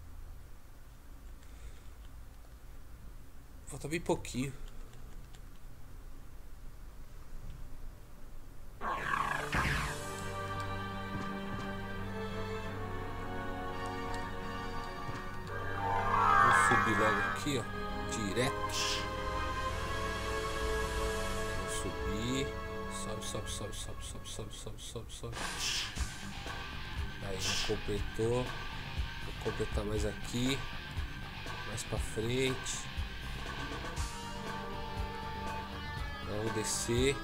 Falta bem pouquinho. Vou subir logo aqui, ó. Direto. Vou subir. Sobe. Aí já completou. Vou completar mais aqui. Mais pra frente. Vamos descer.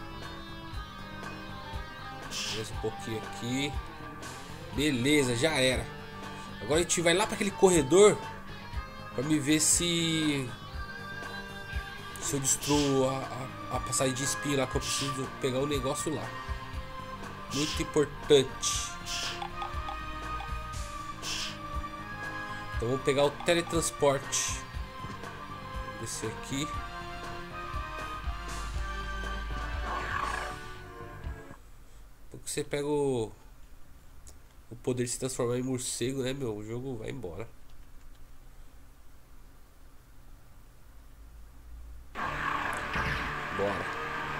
Mais um pouquinho aqui. Beleza, já era. Agora a gente vai lá para aquele corredor para me ver se eu destruo a passagem de espinho lá, que eu preciso pegar um negócio lá. Muito importante. Então vamos pegar o teletransporte. Descer aqui. Porque você pega o poder de se transformar em morcego, né, meu? O jogo vai embora. Bora.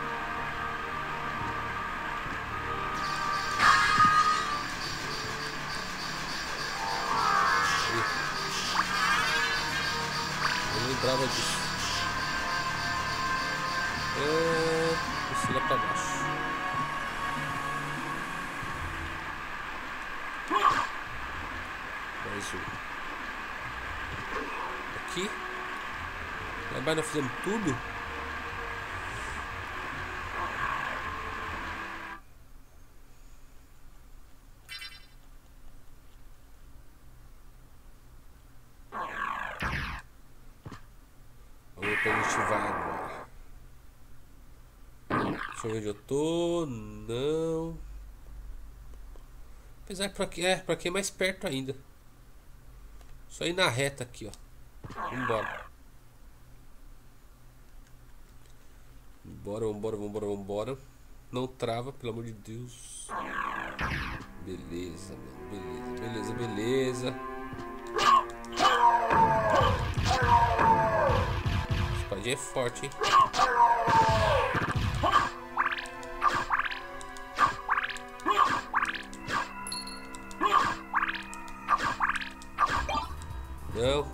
Eu lembrava disso. Desci lá pra baixo. Mais um. Aqui. Lá embaixo nós fizemos tudo. a gente vai agora? Deixa eu ver onde eu tô. Não. Apesar que pra aqui é mais perto ainda. Só ir na reta aqui, ó. Vambora. Vambora. Não trava, pelo amor de Deus. Beleza, mano. Beleza. Esse espadinha é forte, hein? Não.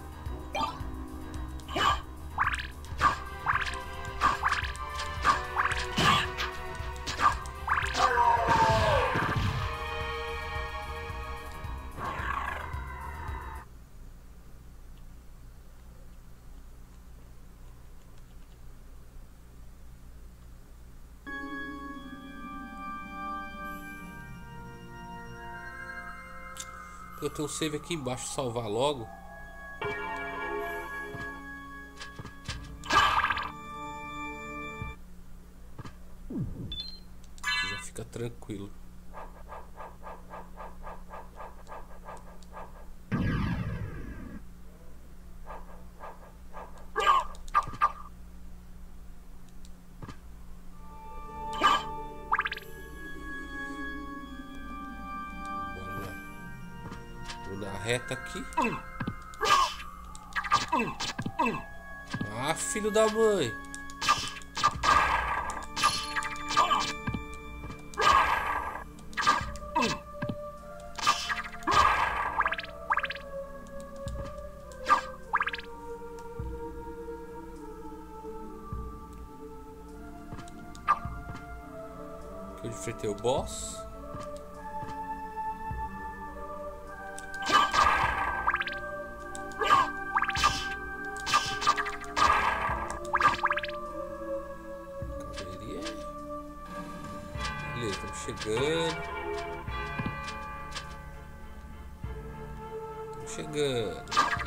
Eu tenho um save aqui embaixo, salvar logo. Já fica tranquilo. Reta aqui. Ah, filho da mãe. Aqui eu enfrentei o boss. Chegando.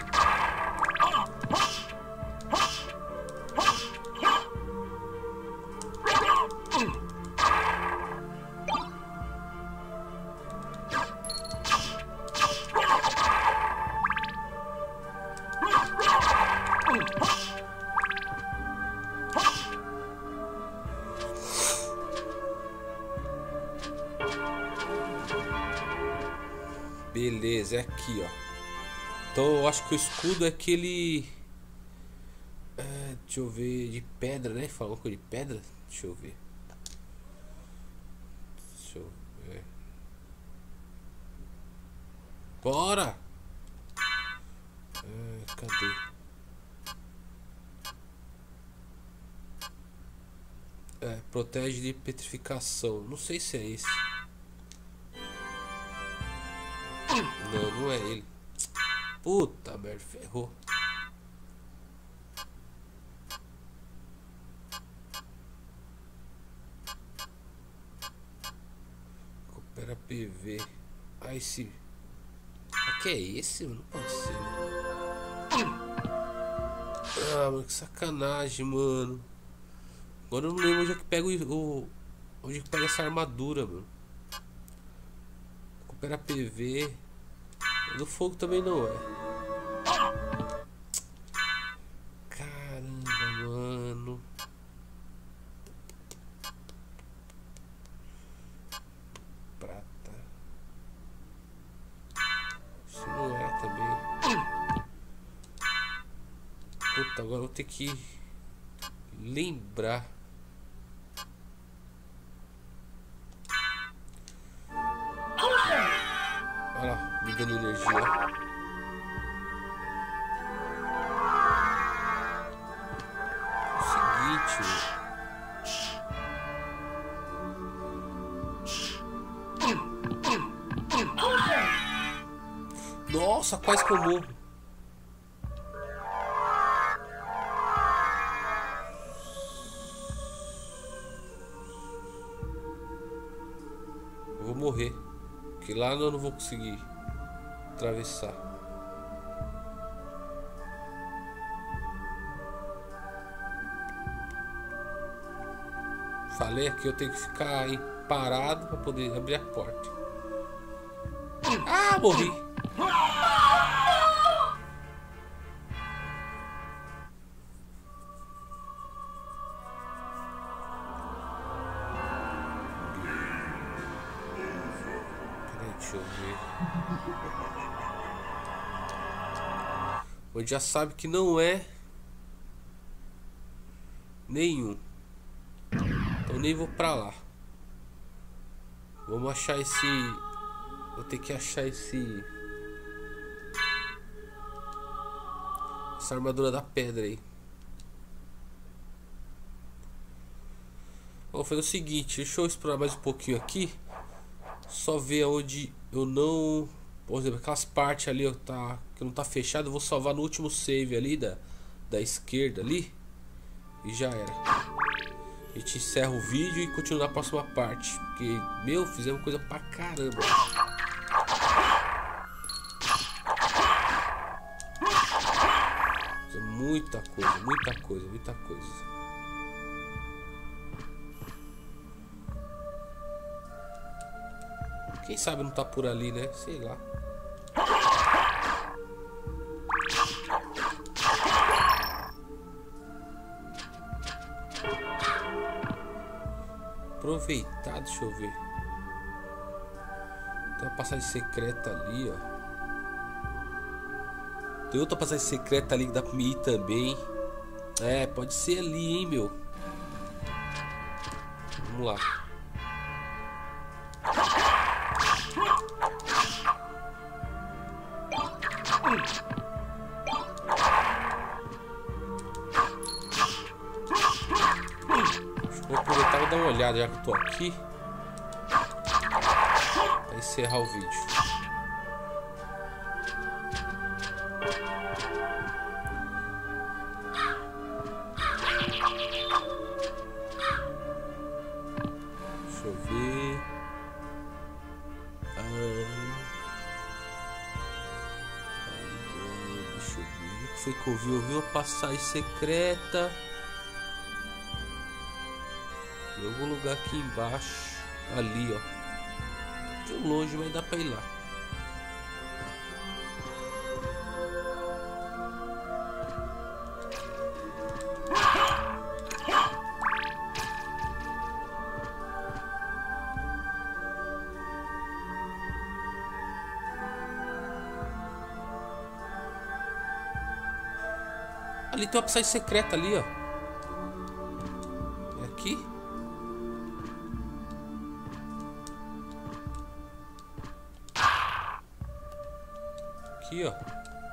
Beleza, é aqui, ó. Então eu acho que o escudo é aquele... deixa eu ver, de pedra, né? Falou com de pedra? Deixa eu ver. Bora! Cadê? Protege de petrificação. Não sei se é esse. Não é ele. Puta merda, ferrou. Recupera PV. Ah, esse. Aqui é esse? Não pode ser. Ah, mano, que sacanagem, mano. Agora eu não lembro onde é que pega onde é que pega essa armadura, mano. Recupera PV. Do fogo também não é. Caramba, mano. Prata. Isso não é também. Puta, agora eu vou ter que lembrar. Olha lá, me dando energia. O seguinte. Nossa, quase que eu morro. Eu vou morrer. Que lá eu não vou conseguir atravessar. Falei aqui, eu tenho que ficar aí parado pra poder abrir a porta. Ah, morri. Peraí, deixa eu ver. Onde já sabe que não é nenhum. Então nem vou pra lá. Vamos achar esse... Vou ter que achar esse... Essa armadura da pedra aí. Vou fazer o seguinte, deixa eu explorar mais um pouquinho aqui. Só ver onde eu não... Por exemplo, aquelas partes ali ó, que não tá fechado. Eu vou salvar no último save ali da esquerda ali. E já era. A gente encerra o vídeo e continua na próxima parte. Porque, meu, fizemos coisa pra caramba. Muita coisa, muita coisa, muita coisa. Quem sabe não tá por ali, né? Sei lá. Aproveitar, deixa eu ver. Tem uma passagem secreta ali, ó. Tem outra passagem secreta ali que dá pra me ir também. É, pode ser ali, hein, meu. Vamos lá. Vou aproveitar e dar uma olhada já que eu tô aqui. Pra encerrar o vídeo. Deixa eu ver. Deixa eu ver. O que foi que eu vi? Eu vi uma passagem secreta. Em algum lugar aqui embaixo. Ali, ó. De longe vai dar pra ir lá. Ali tem uma passagem secreta ali, ó. É aqui? Aqui, ó.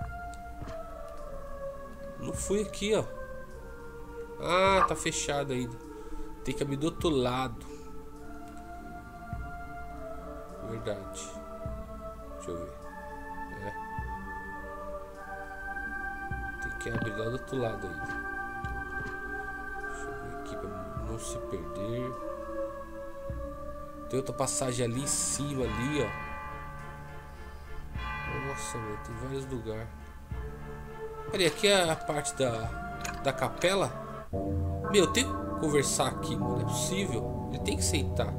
Não fui aqui, ó. Ah, tá fechado ainda. Tem que abrir do outro lado. Verdade. Deixa eu ver. É. Tem que abrir lá do outro lado ainda. Deixa eu ver aqui pra não se perder. Tem outra passagem ali em cima, ali, ó. Nossa, mano, tem vários lugares. Peraí, aqui é a parte da capela. Meu, eu tenho que conversar aqui, mano. Não é possível. Ele tem que sentar.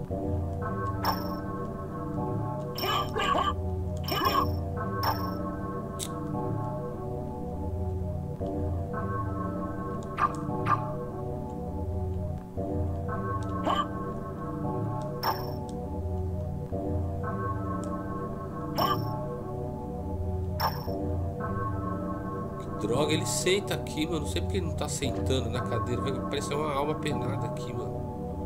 Droga, ele senta aqui, mano. Não sei porque ele não tá sentando na cadeira. Vai parecer uma alma penada aqui, mano.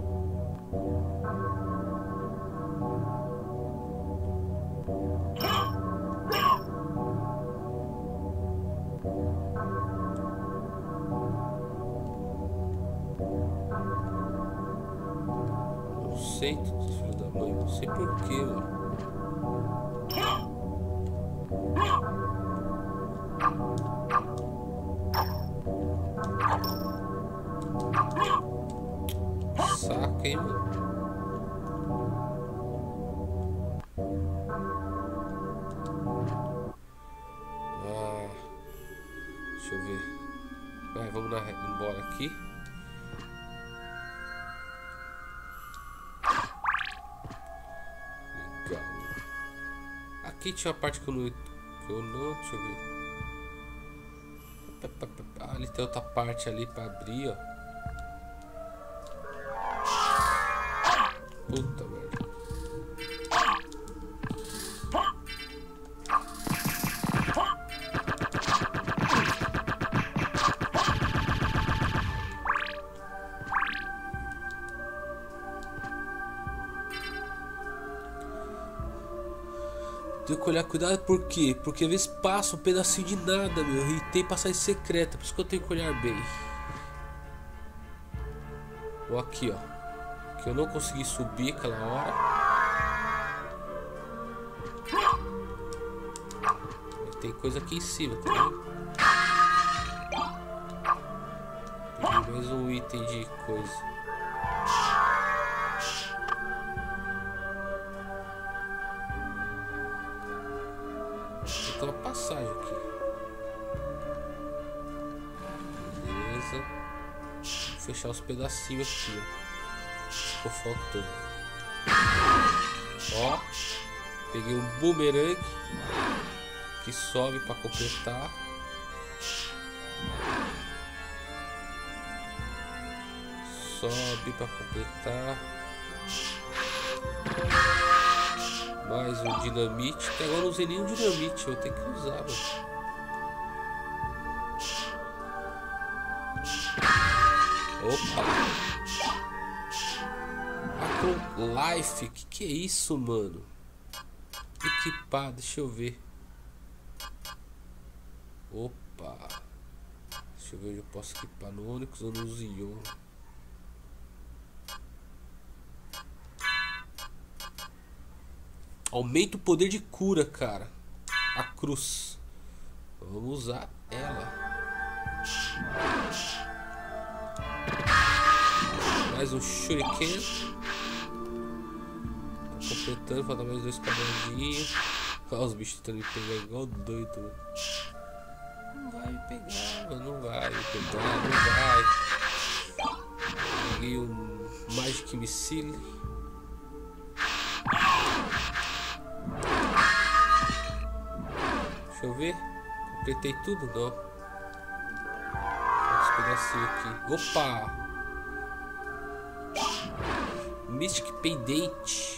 Não senta, filho da mãe. Não sei porquê, mano. Saca, hein, mano. Ah, deixa eu ver. Vai, vamos embora aqui. Aqui tinha uma parte que eu não... Deixa eu ver. Ah, ali tem outra parte ali pra abrir, ó. Puta merda. Tem que olhar cuidado, por quê? Porque às vezes passa um pedacinho de nada, meu, e tem passagem secreta, por isso que eu tenho que olhar bem. Ou aqui, ó, que eu não consegui subir aquela hora. Tem coisa aqui em cima, tá vendo? Peguei mais um item de coisa. Tem uma passagem aqui. Beleza. Vou fechar os pedacinhos aqui, ó. Ficou faltando. Ó. Peguei um boomerang que sobe para completar. Sobe para completar. Mais um dinamite. Até agora eu não usei nenhum dinamite. Eu tenho que usar, mano. Opa! Acron Life. Que é isso, mano? Equipar, deixa eu ver. Opa! Deixa eu ver onde eu posso equipar. No Onix ou no Zion? Aumenta o poder de cura, cara. A cruz. Vamos usar ela. Mais um shuriken. Tá completando, falta mais 2 quadradinhos. Olha os bichos tentando me pegar igual doido. Não vai me pegar, mano. Não vai me pegar, não vai. Peguei um Magic Missile. Deixa eu ver. Completei tudo? Não. Esse pedacinho aqui. Opa! Mystic Pendant.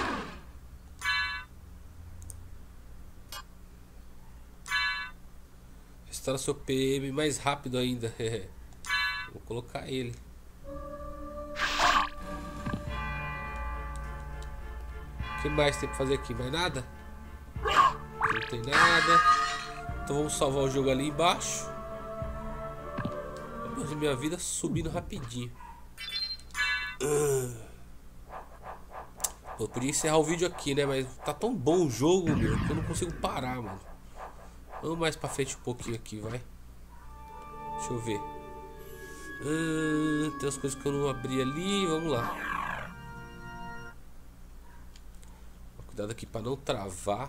Restaura seu PM mais rápido ainda. Vou colocar ele. O que mais tem pra fazer aqui? Mais nada? Não tem nada. Então vamos salvar o jogo ali embaixo. Meu Deus, minha vida subindo rapidinho. Eu podia encerrar o vídeo aqui, né? Mas tá tão bom o jogo, meu, que eu não consigo parar, mano. Vamos mais pra frente um pouquinho aqui, vai. Deixa eu ver. Tem as coisas que eu não abri ali. Vamos lá. Cuidado aqui pra não travar.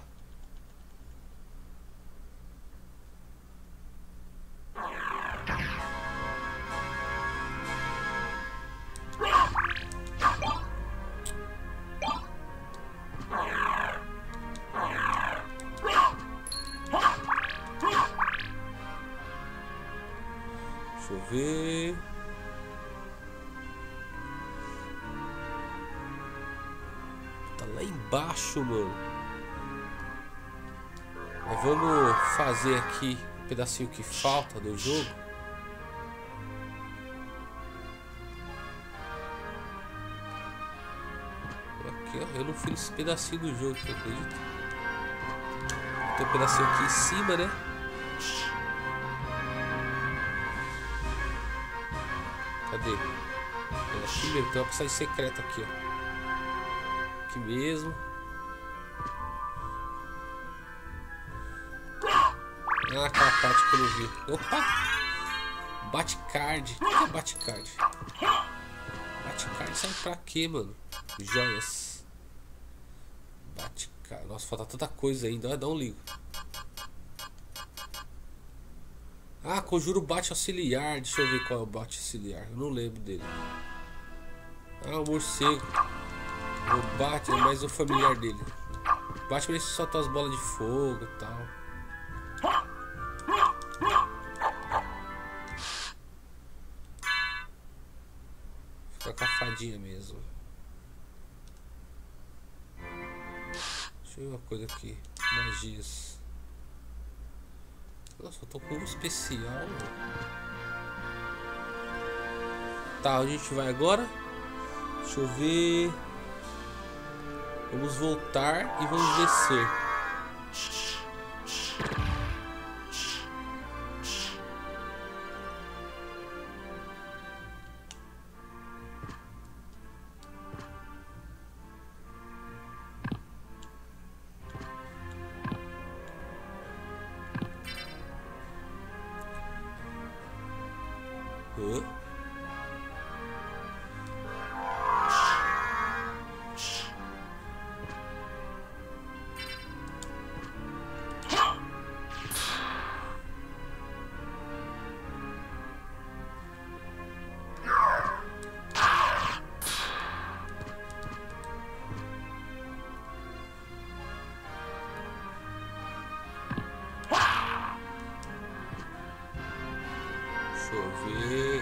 Deixa eu ver. Tá lá embaixo, mano. Mas vamos fazer aqui um pedacinho que falta do jogo. Aqui, ó. Eu não fiz esse pedacinho do jogo, você acredita? Tem um pedacinho aqui em cima, né? Cadê? É aqui mesmo, tem uma passagem secreta aqui, ó. Aqui mesmo. Ah, aquela parte que eu não vi. Opa! Batcard. O que é Batcard? Batcard serve pra quê, mano? Joias. Batcard. Nossa, falta tanta coisa ainda. Dá um ligo. Ah, conjuro bate auxiliar. Deixa eu ver qual é o bate auxiliar. Eu não lembro dele. Ah, o morcego. O bate é mais o familiar dele. Bate pra ele soltar as bolas de fogo e tal. Fica com a fadinha mesmo. Deixa eu ver uma coisa aqui. Magias. Nossa, eu tô com um especial. Tá, onde a gente vai agora? Deixa eu ver. Vamos voltar e vamos descer. Deixa eu ver.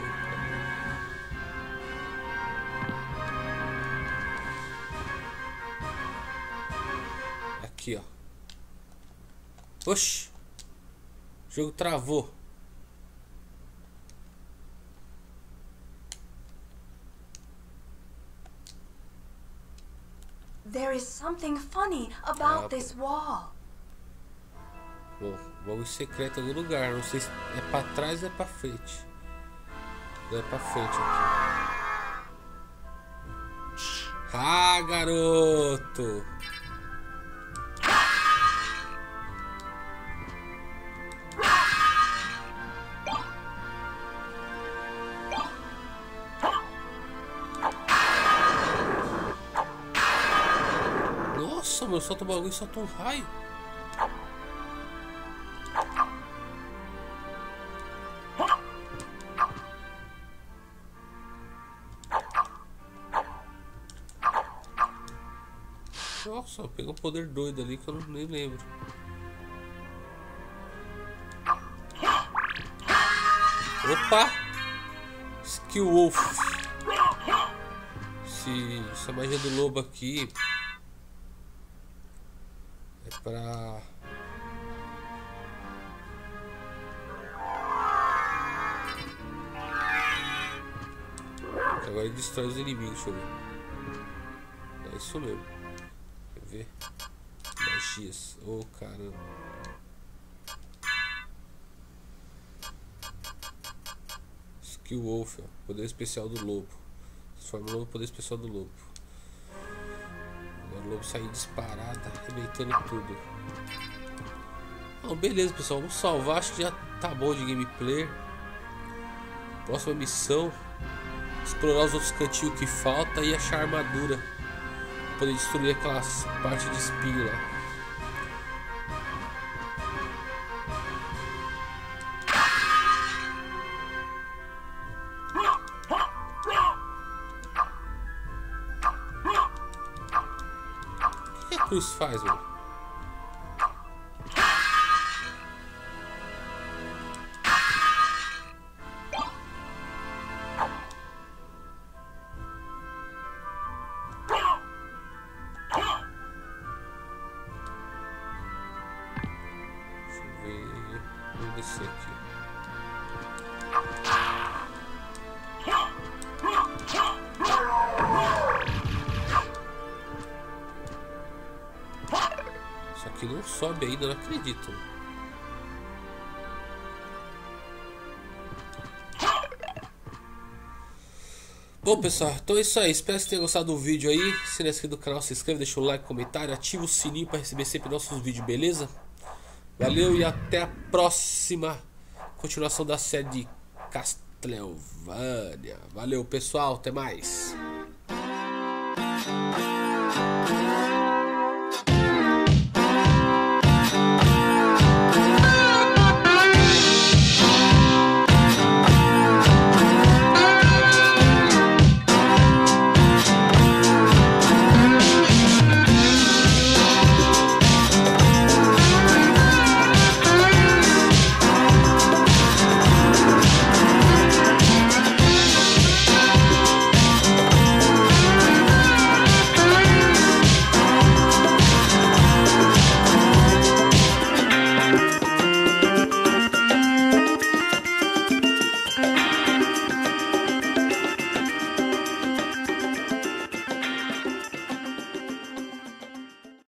Aqui, ó. Oxi. O jogo travou. There is something funny about this wall. Bom, bagulho secreto em algum lugar. Não sei se é pra trás ou é pra frente. Não é pra frente aqui. Ah, garoto! Nossa, meu, solta o bagulho e solta um raio. Nossa, pegou um poder doido ali que eu nem lembro. Opa! Skill Wolf. Essa magia do lobo aqui é pra... Agora ele destrói os inimigos, deixa eu ver. É isso mesmo. Quer ver? Magias. Oh, caramba. Skill Wolf, ó. Poder especial do lobo. Transforma o lobo no poder especial do lobo. Agora o lobo sair disparado, arrebentando tudo. Bom, beleza, pessoal. Vamos salvar. Acho que já tá bom de gameplay. Próxima missão: explorar os outros cantinhos que falta e achar armadura pra poder destruir aquelas partes de espinho lá. O que a cruz faz, mano? Vamos descer aqui. Isso aqui não sobe ainda, não acredito. Bom, pessoal, então é isso aí. Espero que vocês tenham gostado do vídeo aí. Se não é inscrito no canal, se inscreve, deixa o like, comentário, ativa o sininho para receber sempre nossos vídeos, beleza? Valeu e até a próxima continuação da série de Castlevania. Valeu, pessoal, até mais.